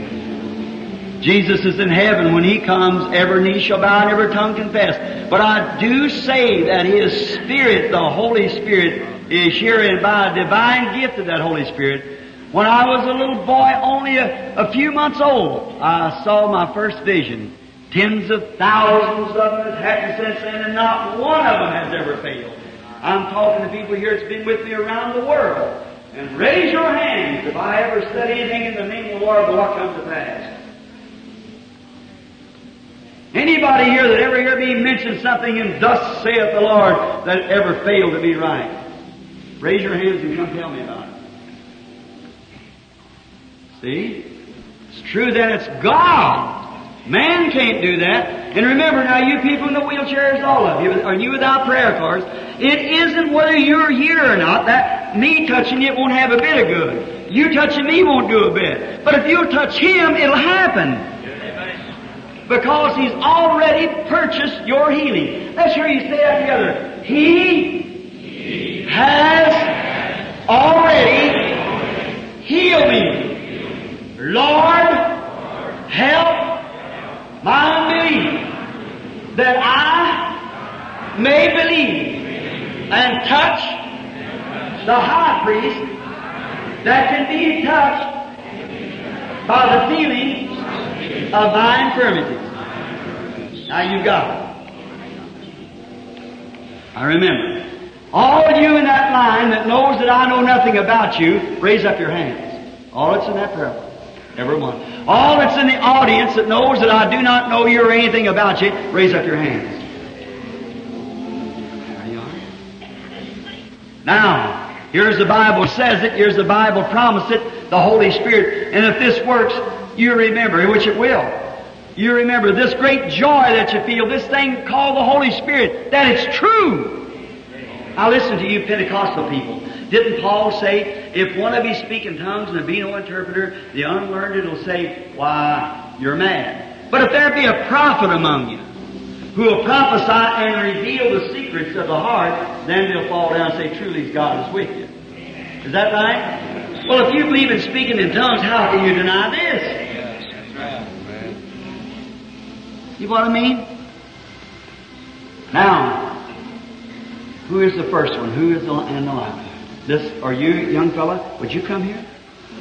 Jesus is in heaven. When He comes, every knee shall bow and every tongue confess. But I do say that His Spirit, the Holy Spirit, is here, and by a divine gift of that Holy Spirit. When I was a little boy, only a few months old, I saw my first vision. Tens of thousands of them has happened since then, and not one of them has ever failed. I'm talking to people here that's been with me around the world. And raise your hands if I ever said anything in the name of the Lord, what comes to pass. Anybody here that ever heard me mention something in thus saith the Lord that ever failed to be right? Raise your hands and come tell me about it. See? It's true that it's God. Man can't do that. And remember now, you people in the wheelchairs, all of you, or you without prayer cards, it isn't whether you're here or not. That me touching you won't have a bit of good. You touching me won't do a bit. But if you'll touch Him, it'll happen. Because He's already purchased your healing. Let's hear you say that together. He has already healed me. Lord, help my unbelief, that I may believe and touch the high priest that can be touched by the feeling of my infirmities. Now you got it. I remember. All of you in that line that knows that I know nothing about you, raise up your hands. All that's in that prayer. Everyone. All that's in the audience that knows that I do not know you or anything about you, raise up your hands. There you are. Now, here's the Bible says it, here's the Bible promised it, the Holy Spirit. And if this works, you remember, which it will. You remember this great joy that you feel, this thing called the Holy Spirit, that it's true. Now listen to you Pentecostal people. Didn't Paul say, if one of you speak in tongues and there be no interpreter, the unlearned will say, why, you're mad. But if there be a prophet among you, who will prophesy and reveal the secrets of the heart, then they'll fall down and say, truly God is with you. Is that right? Well, if you believe in speaking in tongues, how can you deny this? You know what I mean? Now, who is the first one? Who is in the line? This, are you, young fella? Would you come here?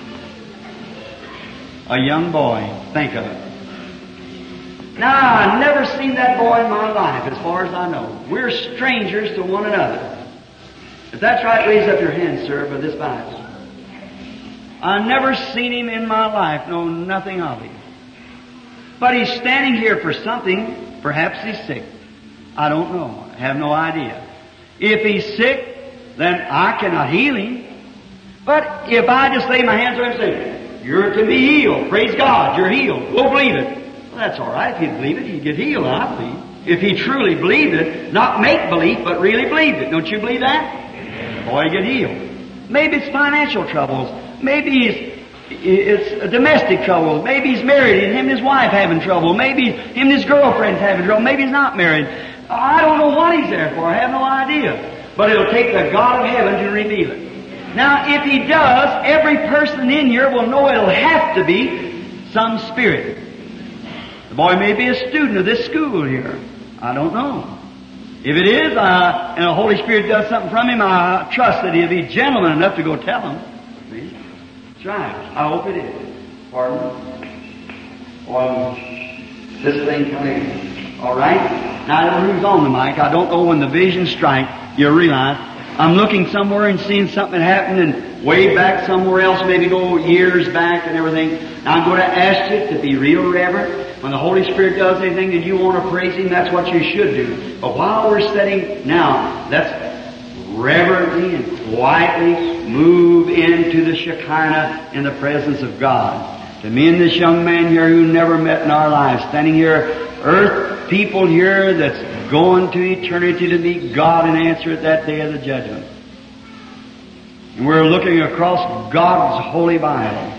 A young boy. Think of it. Now, I've never seen that boy in my life, as far as I know. We're strangers to one another. If that's right, raise up your hand, sir, by this Bible. I've never seen him in my life, know nothing of him. But he's standing here for something. Perhaps he's sick. I don't know. I have no idea. If he's sick, then I cannot heal him. But if I just lay my hands on him and say, you're to be healed, praise God, you're healed, go believe it. Well, that's all right. If he'd believe it, he'd get healed, I believe. If he truly believed it, not make belief, but really believed it. Don't you believe that? The boy get healed. Maybe it's financial troubles. Maybe it's domestic trouble. Maybe he's married and him and his wife having trouble. Maybe him and his girlfriend's having trouble. Maybe he's not married. I don't know what he's there for. I have no idea. But it'll take the God of heaven to reveal it. Now, if he does, every person in here will know it'll have to be some spirit. The boy may be a student of this school here. I don't know. If it is, and the Holy Spirit does something from him, I trust that he'll be gentleman enough to go tell him. That's right. I hope it is. Pardon? This thing coming. All right? Now, I don't know who's on the mic. I don't know when the visions strike, you realize. I'm looking somewhere and seeing something happen and way back somewhere else, maybe go years back and everything. Now, I'm going to ask you to be real reverent. When the Holy Spirit does anything and you want to praise Him, that's what you should do. But while we're sitting now, let's reverently and quietly move into the Shekinah in the presence of God. To me and this young man here who never met in our lives, standing here, earth people here that's going to eternity to meet God and answer at that day of the judgment. And we're looking across God's holy Bible.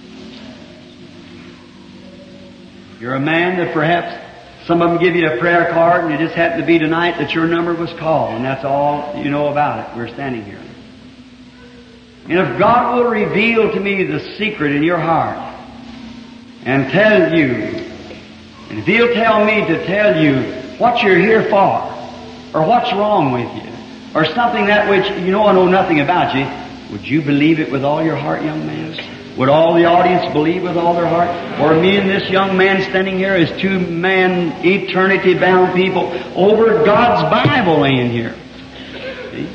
You're a man that perhaps some of them give you a prayer card and it just happened to be tonight that your number was called and that's all you know about it. We're standing here. And if God will reveal to me the secret in your heart and tell you, and if He'll tell me to tell you what you're here for or what's wrong with you or something that which you know I know nothing about you, would you believe it with all your heart, young man? Would all the audience believe with all their heart? Or me and this young man standing here as two man, eternity-bound people over God's Bible laying here. See?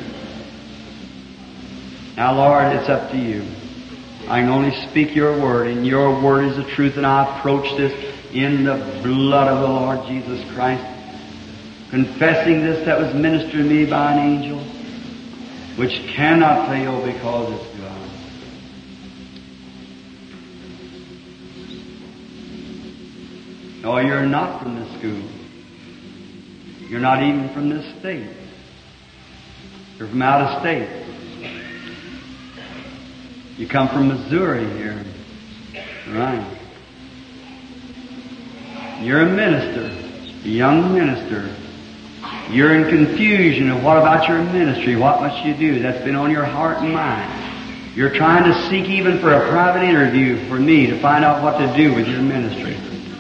Now, Lord, it's up to you. I can only speak your word, and your word is the truth, and I approach this in the blood of the Lord Jesus Christ, confessing this that was ministered to me by an angel, which cannot fail because it's God. No, you're not from this school. You're not even from this state. You're from out of state. You come from Missouri here. Right. You're a minister, a young minister. You're in confusion of what about your ministry, what must you do? That's been on your heart and mind. You're trying to seek even for a private interview for me to find out what to do with your ministry.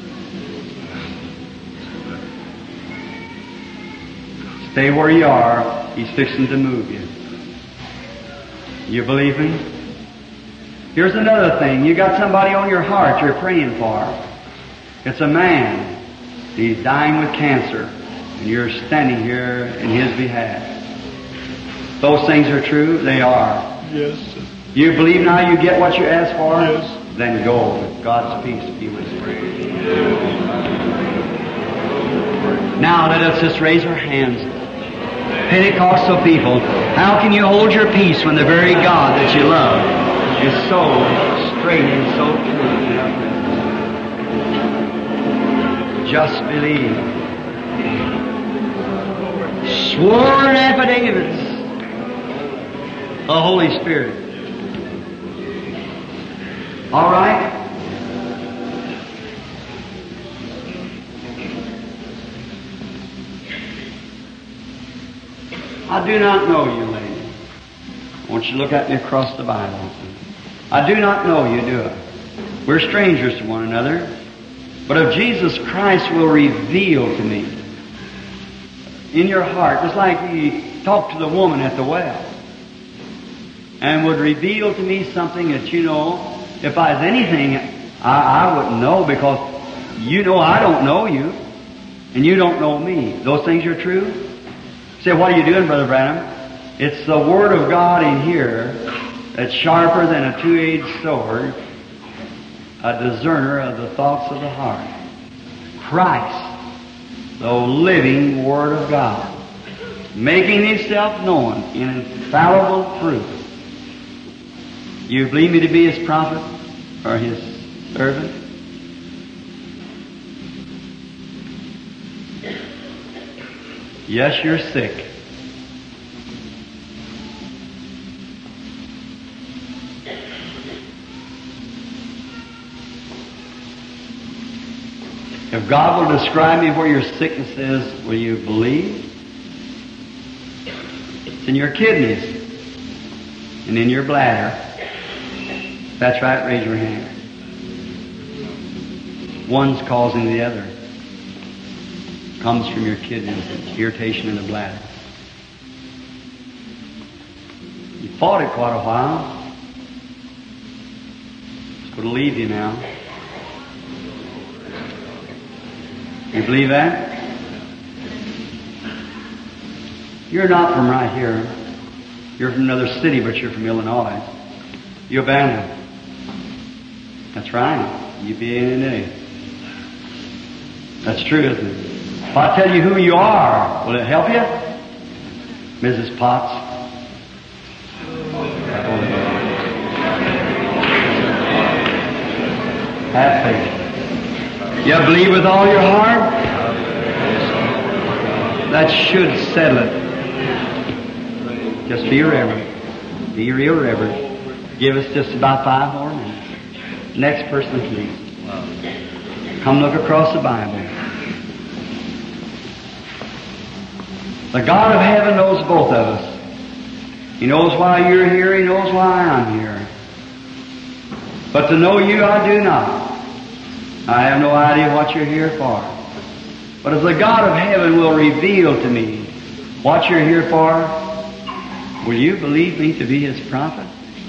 Stay where you are. He's fixing to move you. You believe Him? Here's another thing. You got somebody on your heart you're praying for. It's a man. He's dying with cancer. And you're standing here in his behalf. Those things are true? They are. Yes. You believe now you get what you ask for? Yes. Then go with God's peace be with you. Now let us just raise our hands. Pentecostal people, how can you hold your peace when the very God that you love is so straight and so true? just believe. Sworn affidavits of the Holy Spirit. All right? I do not know you, lady. I want you to look at me across the Bible. I do not know you, do I? We're strangers to one another. But if Jesus Christ will reveal to me in your heart, just like He talked to the woman at the well, and would reveal to me something that you know, if I was anything, I wouldn't know, because you know I don't know you, and you don't know me. Those things are true? Say, what are you doing, Brother Branham? It's the Word of God in here that's sharper than a two-edged sword, a discerner of the thoughts of the heart. Christ, the living Word of God, making Himself known in infallible truth. You believe me to be His prophet or His servant? Yes, you're sick. If God will describe me where your sickness is, will you believe? It's in your kidneys and in your bladder. That's right, raise your hand. One's causing the other. Comes from your kidneys, it's irritation in the bladder. You fought it quite a while. It's going to leave you now. You believe that? You're not from right here. You're from another city, but you're from Illinois. You abandoned. That's right. UPA. That's true, isn't it? If I tell you who you are, will it help you? Mrs. Potts. Have faith. You believe with all your heart? That should settle it. Just be reverent. Be real reverent. Give us just about 5 more minutes. Next person, please. Come look across the Bible. The God of heaven knows both of us. He knows why you're here. He knows why I'm here. But to know you, I do not. I have no idea what you're here for. But if the God of heaven will reveal to me what you're here for, will you believe me to be His prophet?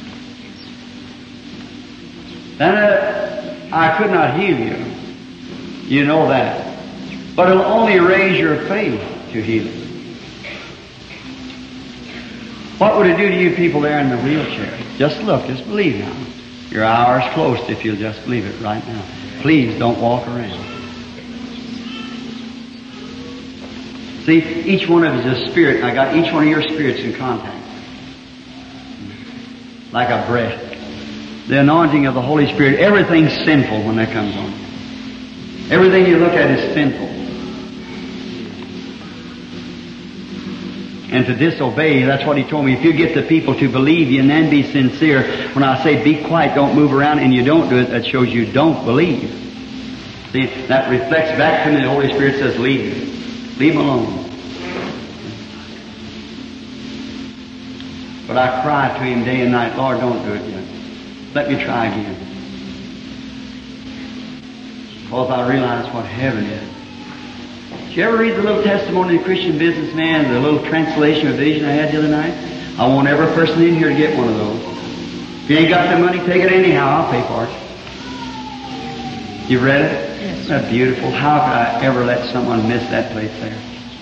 Then I could not heal you. You know that. But it'll only raise your faith to healing. What would it do to you people there in the wheelchair? Just look, just believe now. Your hour's close if you'll just believe it right now. Please don't walk around. See, each one of us is a spirit, and I got each one of your spirits in contact. Like a breath. The anointing of the Holy Spirit, everything's sinful when that comes on. Everything you look at is sinful. And to disobey, that's what He told me. If you get the people to believe you and then be sincere, when I say be quiet, don't move around, and you don't do it, that shows you don't believe. See, that reflects back to me. The Holy Spirit says, leave him. Leave him alone. But I cry to Him day and night, Lord, don't do it yet. Let me try again. Because I realize what heaven is. Did you ever read the little testimony of the Christian businessman, the little translation of vision I had the other night? I want every person in here to get one of those. If you ain't got the money, take it anyhow. I'll pay for it. You read it? Yes. Isn't that beautiful? How could I ever let someone miss that place there?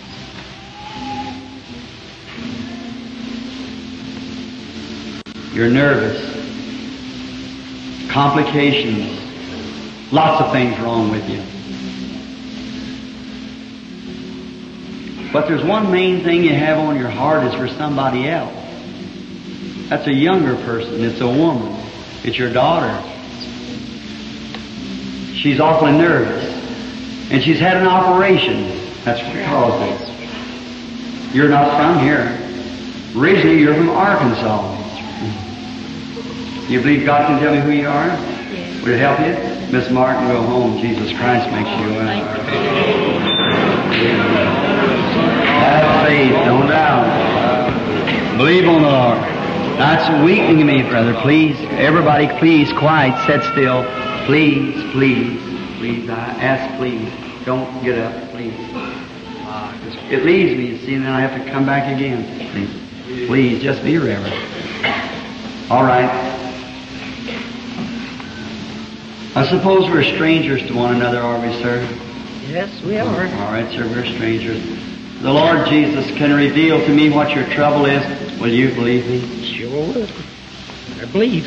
You're nervous. Complications. Lots of things wrong with you. But there's one main thing you have on your heart is for somebody else. That's a younger person. It's a woman. It's your daughter. She's awfully nervous. And she's had an operation. That's what caused it. You're not from here. Originally, you're from Arkansas. You believe God can tell me who you are? Yes. Would it help you? Miss Martin, go home. Jesus Christ makes you well. Have faith, don't doubt. Believe on the Lord. That's weakening me, brother. Please, everybody, please, quiet, sit still. Please, please, please. I ask, please. Don't get up, please. It leaves me, you see, and then I have to come back again. Please, just be reverent. All right. I suppose we're strangers to one another, are we, sir? Yes, we are. All right, sir, we're strangers. The Lord Jesus can reveal to me what your trouble is. Will you believe me? Sure will. I believe.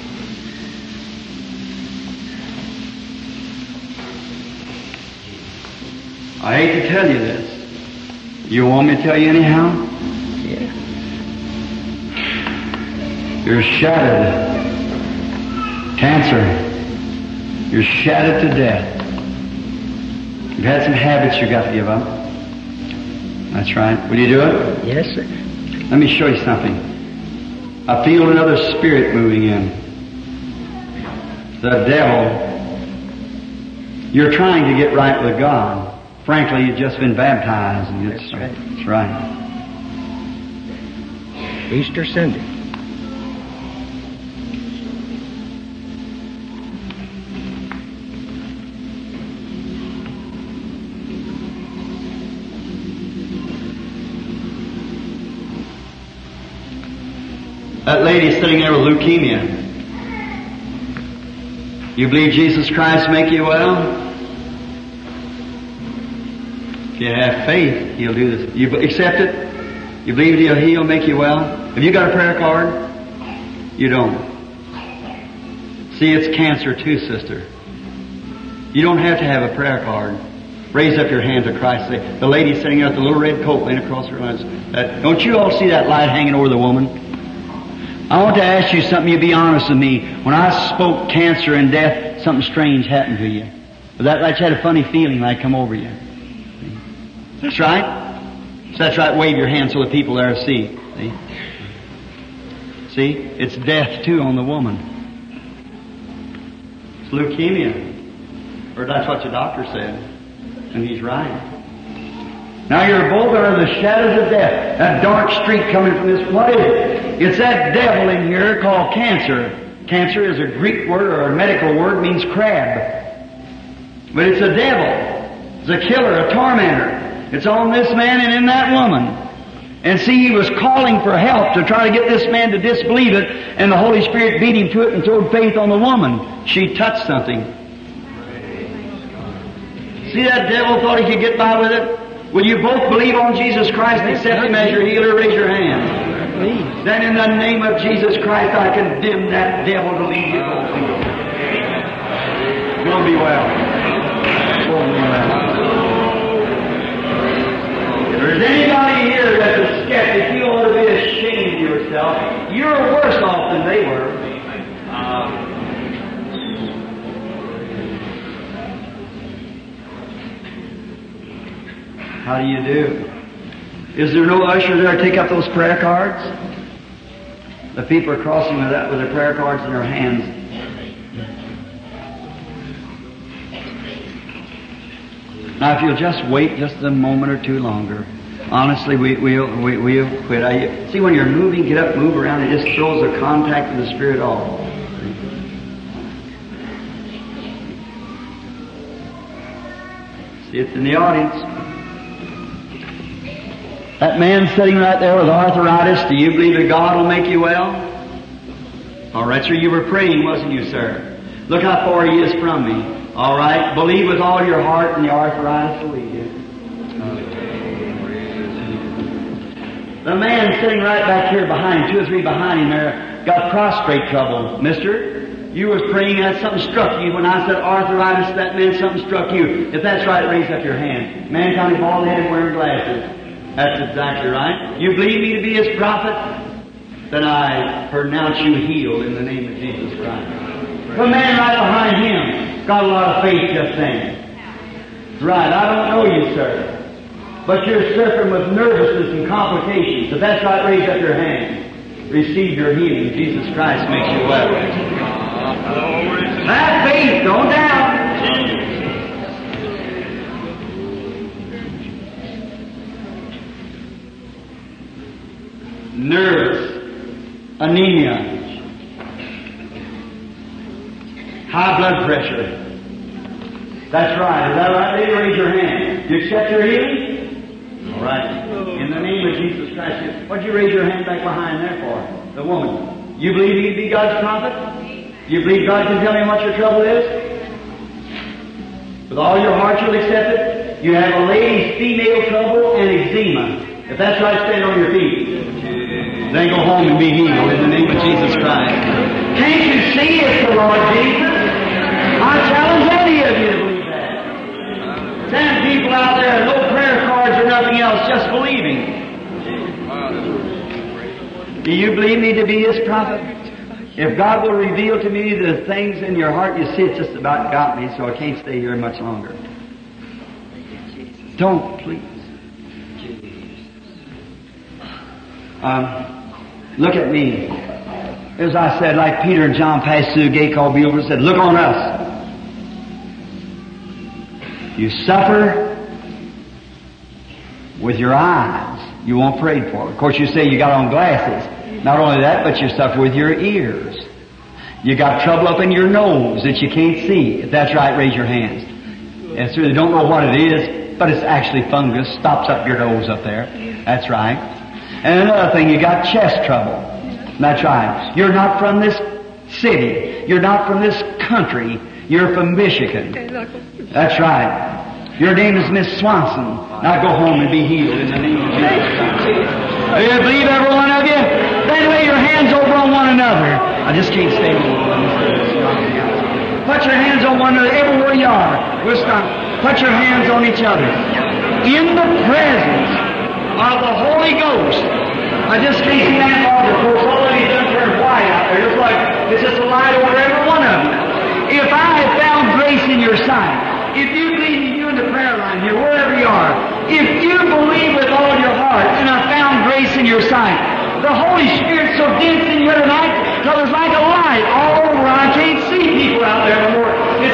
I hate to tell you this. You want me to tell you anyhow? Yeah. You're shattered. Cancer. You're shattered to death. You've had some habits you've got to give up. That's right. Will you do it? Yes, sir. Let me show you something. I feel another spirit moving in. The devil. You're trying to get right with God. Frankly, you've just been baptized. And That's right. That's right. Easter Sunday. That lady sitting there with leukemia. You believe Jesus Christ make you well? If you have faith, He'll do this. You accept it? You believe He'll heal, make you well? Have you got a prayer card? You don't. See, it's cancer too, sister. You don't have to have a prayer card. Raise up your hand to Christ. The lady sitting there with the little red coat laying across her eyes. Don't you all see that light hanging over the woman? I want to ask you something. You be honest with me. When I spoke cancer and death, something strange happened to you. But that you had a funny feeling like come over you. That's right. So that's right. Wave your hand so the people there see. See? It's death too on the woman. It's leukemia. Or that's what the doctor said. And he's right. Now you're both under the shadows of death. That dark streak coming from this. What is it? It's that devil in here called cancer. Cancer is a Greek word or a medical word, means crab. But it's a devil. It's a killer, a tormentor. It's on this man and in that woman. And see, he was calling for help to try to get this man to disbelieve it, and the Holy Spirit beat him to it and threw faith on the woman. She touched something. See, that devil thought he could get by with it? Will you both believe on Jesus Christ and accept Him as your healer? Raise your hand. Then in the name of Jesus Christ, I condemn that devil to leave you both. You'll be well. You'll be well. If there's anybody here that's a skeptic, you ought to be ashamed of yourself. You're worse off than they were. How do you do? Is there no usher there to take up those prayer cards? The people are crossing with that with their prayer cards in their hands. Now, if you'll just wait just a moment or two longer, honestly, we'll quit. See, when you're moving, get up, move around. It just throws the contact with the Spirit off. See, it's in the audience. That man sitting right there with arthritis, do you believe that God will make you well? All right, sir, you were praying, wasn't you, sir? Look how far he is from me. All right, believe with all your heart and the arthritis will leave you. The man sitting right back here behind, 2 or 3 behind him there, got prostrate trouble. Mister, you was praying that something struck you. When I said arthritis, that meant something struck you. If that's right, raise up your hand. Man kind of bald-headed wearing glasses. That's exactly right. You believe me to be His prophet? Then I pronounce you healed in the name of Jesus Christ. The man right behind him got a lot of faith just then. Right, I don't know you, sir. But you're suffering with nervousness and complications. If that's right, raise up your hand. Receive your healing. Jesus Christ makes you well. Have faith, don't doubt. Nerves, anemia, high blood pressure. That's right. Is that right? Lady, raise your hand. You accept your healing? All right. In the name of Jesus Christ. What'd you raise your hand back behind there for? The woman. You believe he to be God's prophet? You believe God can tell me what your trouble is? With all your heart you'll accept it? You have a lady's female trouble and eczema. If that's right, stand on your feet. Then go home and be healed in the name of Jesus Christ. Can't you see it's the Lord Jesus? I challenge any of you to believe that. 10 people out there, no prayer cards or nothing else, just believing. Do you believe me to be His prophet? If God will reveal to me the things in your heart, you see it's just about got me, so I can't stay here much longer. Don't, please. Look at me. As I said, like Peter and John passed through the gate called Beautiful, said, look on us. You suffer with your eyes. You won't pray for it. Of course, you say you got on glasses. Not only that, but you suffer with your ears. You got trouble up in your nose that you can't see. If that's right, raise your hands. Yes, sir, they don't know what it is, but it's actually fungus. Stops up your nose up there. That's right. And another thing, you got chest trouble. That's right. You're not from this city. You're not from this country. You're from Michigan. That's right. Your name is Miss Swanson. Now go home and be healed in the name of Jesus. Do you believe, every one of you? Then lay your hands over on one another. I just can't stay alone. Put your hands on one another everywhere you are. We'll stop. Put your hands on each other. In the presence of the Holy Ghost. I just can't see that altar. Of course, all of you done turned white out there. It's like it's just a light over every one of you. If I have found grace in your sight, if you believe you in the prayer line here, wherever you are, if you believe with all your heart, and I found grace in your sight, the Holy Spirit's so dense in you tonight, till there's like a light all over. I can't see people out there anymore. It's